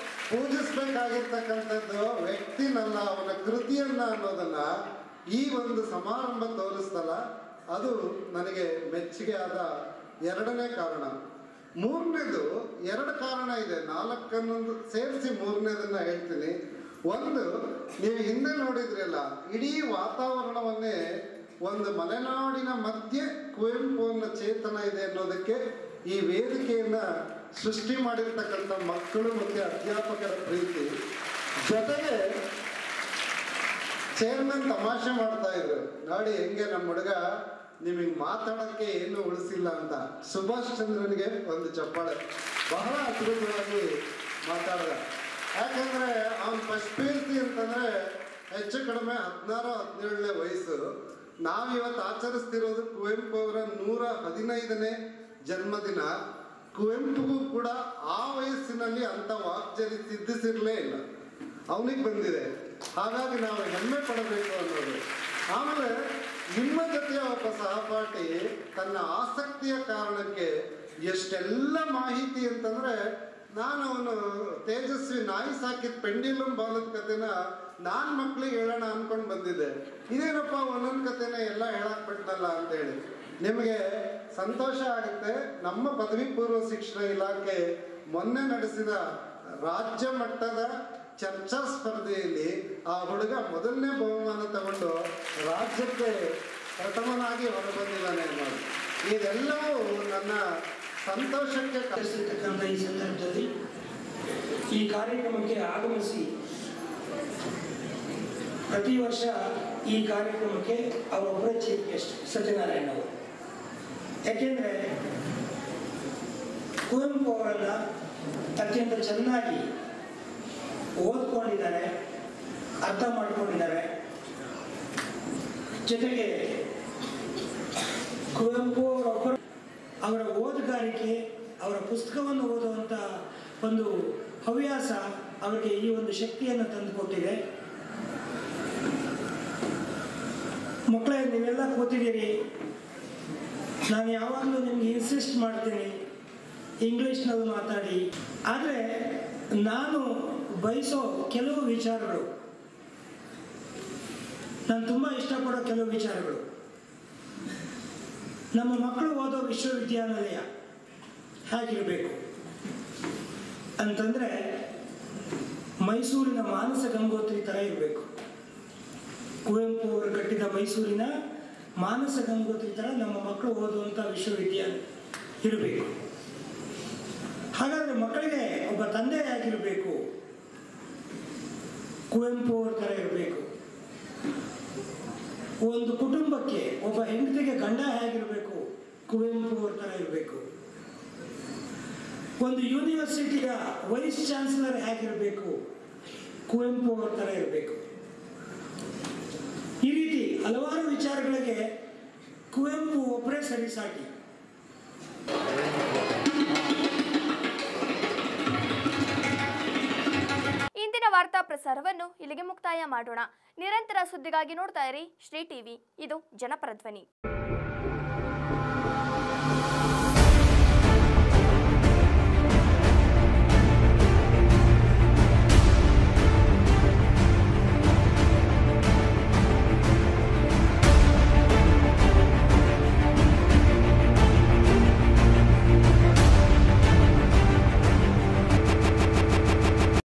ಪೂಜಿಸ್ಬೇಕಾಗಿರ್ತಕ್ಕಂಥದ್ದು ವ್ಯಕ್ತಿನಲ್ಲ, ಅವನ ಕೃತಿಯನ್ನ ಅನ್ನೋದನ್ನ ಈ ಒಂದು ಸಮಾರಂಭ ತೋರಿಸ್ತಲ್ಲ, ಅದು ನನಗೆ ಮೆಚ್ಚುಗೆ ಆದ ಎರಡನೇ ಕಾರಣ. ಮೂರನೇದು, ಎರಡು ಕಾರಣ ಇದೆ, ನಾಲ್ಕನ್ನೊಂದು ಸೇರಿಸಿ ಮೂರನೇದನ್ನ ಹೇಳ್ತೀನಿ. ಒಂದು, ನೀವು ಹಿಂದೆ ನೋಡಿದ್ರಲ್ಲ, ಇಡೀ ವಾತಾವರಣವನ್ನೇ ಒಂದು ಮಲೆನಾಡಿನ ಮಧ್ಯೆ ಕುವೆಂಪು ಅನ್ನೋ ಚೇತನ ಇದೆ ಅನ್ನೋದಕ್ಕೆ ಈ ವೇದಿಕೆಯನ್ನ ಸೃಷ್ಟಿ ಮಾಡಿರ್ತಕ್ಕಂಥ ಮಕ್ಕಳು ಮತ್ತು ಅಧ್ಯಾಪಕರ ಪ್ರೀತಿ, ಜೊತೆಗೆ ಚೇರ್ಮನ್ ತಮಾಷೆ ಮಾಡ್ತಾ ಇದ್ರು, ನೋಡಿ ಹೆಂಗೆ ನಮ್ಮ ಹುಡುಗ ನಿಮಗೆ ಮಾತಾಡೋಕ್ಕೆ ಏನು ಉಳಿಸಿಲ್ಲ ಅಂತ. ಸುಭಾಷ್ ಚಂದ್ರನಿಗೆ ಒಂದು ಚಪ್ಪಾಳೆ. ಬಹಳ ಅದ್ಭುತವಾಗಿ ಮಾತಾಡಿದ. ಯಾಕಂದರೆ ಅವನು ಫಸ್ಟ್ ಪಿ ಎಚ್ ಡಿ ಅಂತಂದರೆ ಹೆಚ್ಚು ಕಡಿಮೆ ಹದಿನಾರು ಹದಿನೇಳನೇ ವಯಸ್ಸು. ನಾವಿವತ್ತು ಆಚರಿಸ್ತಿರೋದು ಕುವೆಂಪು ಅವರ ನೂರ ಹದಿನೈದನೇ ಜನ್ಮದಿನ. ಕುವೆಂಪುಗೂ ಕೂಡ ಆ ವಯಸ್ಸಿನಲ್ಲಿ ಅಂಥ ವಾಕ್ಚರಿ ಸಿದ್ಧಿಸಿರಲೇ ಇಲ್ಲ, ಅವನಿಗೆ ಬಂದಿದೆ. ಹಾಗಾಗಿ ನಾವು ಹೆಮ್ಮೆ ಪಡಬೇಕು ಅನ್ನೋದು. ಆಮೇಲೆ ನಿಮ್ಮ ಜೊತೆಯ ಒಬ್ಬ ಸಹಪಾಠಿ ತನ್ನ ಆಸಕ್ತಿಯ ಕಾರಣಕ್ಕೆ ಎಷ್ಟೆಲ್ಲ ಮಾಹಿತಿ ಅಂತಂದರೆ, ನಾನು ಅವನು ತೇಜಸ್ವಿ ನಾಯಿ ಸಾಕಿದ ಪೆಂಡಿಲಂ ಬಾಲದ ಕಥೆನ ನಾನು ಮಕ್ಕಳಿಗೆ ಹೇಳೋಣ ಅಂದ್ಕೊಂಡು ಬಂದಿದ್ದೆ. ಇದೇನಪ್ಪ ಒಂದೊಂದು ಕಥೆನ ಎಲ್ಲ ಹೇಳಕ್ಕೆ ಬಿಟ್ಟಲ್ಲ ಅಂತೇಳಿ. ನಿಮಗೆ ಸಂತೋಷ ಆಗುತ್ತೆ. ನಮ್ಮ ಪದವಿ ಪೂರ್ವ ಶಿಕ್ಷಣ ಇಲಾಖೆ ಮೊನ್ನೆ ನಡೆಸಿದ ರಾಜ್ಯ ಮಟ್ಟದ ಚರ್ಚಾ ಸ್ಪರ್ಧೆಯಲ್ಲಿ ಆ ಹುಡುಗ ಮೊದಲನೇ ಬಹುಮಾನ ತಗೊಂಡು ರಾಜ್ಯಕ್ಕೆ ಪ್ರಥಮನಾಗಿ ಹೊರಬಂದಿದ್ದಾನೆ ಅನ್ನೋದು. ಇದೆಲ್ಲವೂ ನನ್ನ ಸಂತೋಷಕ್ಕೆ ಕಲಿಸಿರ್ತಕ್ಕಂಥ ಈ ಸಂದರ್ಭದಲ್ಲಿ ಈ ಕಾರ್ಯಕ್ರಮಕ್ಕೆ ಆಗಮಿಸಿ ಪ್ರತಿ ವರ್ಷ ಈ ಕಾರ್ಯಕ್ರಮಕ್ಕೆ ಅವರೊಬ್ಬರೇ ಚೀಫ್ ಗೆಸ್ಟ್ ಸತ್ಯನಾರಾಯಣ ಅವರು. ಯಾಕೆಂದರೆ ಕುವೆಂಪು ಅವರನ್ನು ಅತ್ಯಂತ ಚೆನ್ನಾಗಿ ಓದ್ಕೊಂಡಿದ್ದಾರೆ, ಅರ್ಥ ಮಾಡ್ಕೊಂಡಿದ್ದಾರೆ. ಜೊತೆಗೆ ಕುವೆಂಪು ಅವರೊಬ್ಬರು ಅವರ ಓದುಗಾರಿಕೆ, ಅವರ ಪುಸ್ತಕವನ್ನು ಓದುವಂಥ ಒಂದು ಹವ್ಯಾಸ ಅವರಿಗೆ ಈ ಒಂದು ಶಕ್ತಿಯನ್ನು ತಂದುಕೊಟ್ಟಿದೆ. ಮಕ್ಕಳೇ, ನೀವೆಲ್ಲ ಕೂತಿದ್ದೀರಿ. ನಾನು ಯಾವಾಗಲೂ ನಿಮಗೆ ಇನ್ಸಿಸ್ಟ್ ಮಾಡ್ತೀನಿ, ಇಂಗ್ಲೀಷ್ನಲ್ಲಿ ಮಾತಾಡಿ. ಆದರೆ ನಾನು ಬಯಸೋ ಕೆಲವು ವಿಚಾರಗಳು, ನಾನು ತುಂಬ ಇಷ್ಟಪಡೋ ಕೆಲವು ವಿಚಾರಗಳು, ನಮ್ಮ ಮಕ್ಕಳು ಓದೋ ವಿಶ್ವವಿದ್ಯಾನಿಲಯ ಹೇಗಿರಬೇಕು ಅಂತಂದರೆ ಮೈಸೂರಿನ ಮಾನಸ ಗಂಗೋತ್ರಿ ಥರ ಇರಬೇಕು. ಕುವೆಂಪು ಅವರು ಕಟ್ಟಿದ ಮೈಸೂರಿನ ಮಾನಸ ಗಂಗೋತ್ರಿ ಥರ ನಮ್ಮ ಮಕ್ಕಳು ಓದುವಂಥ ವಿಶ್ವವಿದ್ಯಾಲಯ ಇರಬೇಕು. ಹಾಗಾದರೆ ಮಕ್ಕಳಿಗೆ ಒಬ್ಬ ತಂದೆ ಆಗಿರಬೇಕು, ಕುವೆಂಪು ಅವ್ರ ಥರ ಇರಬೇಕು. ಒಂದು ಕುಟುಂಬಕ್ಕೆ ಒಬ್ಬ ಹೆಂಡತಿಗೆ ಗಂಡ ಹೇಗಿರಬೇಕು, ಕುವೆಂಪು ಅವ್ರ ಥರ ಇರಬೇಕು. ಒಂದು ಯೂನಿವರ್ಸಿಟಿಯ ವೈಸ್ ಚಾನ್ಸಲರ್ ಹೇಗಿರಬೇಕು, ಕುವೆಂಪು ಅವ್ರ ಥರ ಇರಬೇಕು. ಈ ರೀತಿ ಹಲವಾರು ವಿಚಾರಗಳಿಗೆ ಕುವೆಂಪು ಒಬ್ಬರೇ ಸರಿಸಾಟಿ. ಇಂದಿನ ವಾರ್ತಾ ಪ್ರಸಾರವನ್ನು ಇಲ್ಲಿಗೆ ಮುಕ್ತಾಯ ಮಾಡೋಣ. ನಿರಂತರ ಸುದ್ದಿಗಾಗಿ ನೋಡ್ತಾ ಇರಿ ಶ್ರೀ ಟಿವಿ. ಇದು ಜನಪರ ಧ್ವನಿ.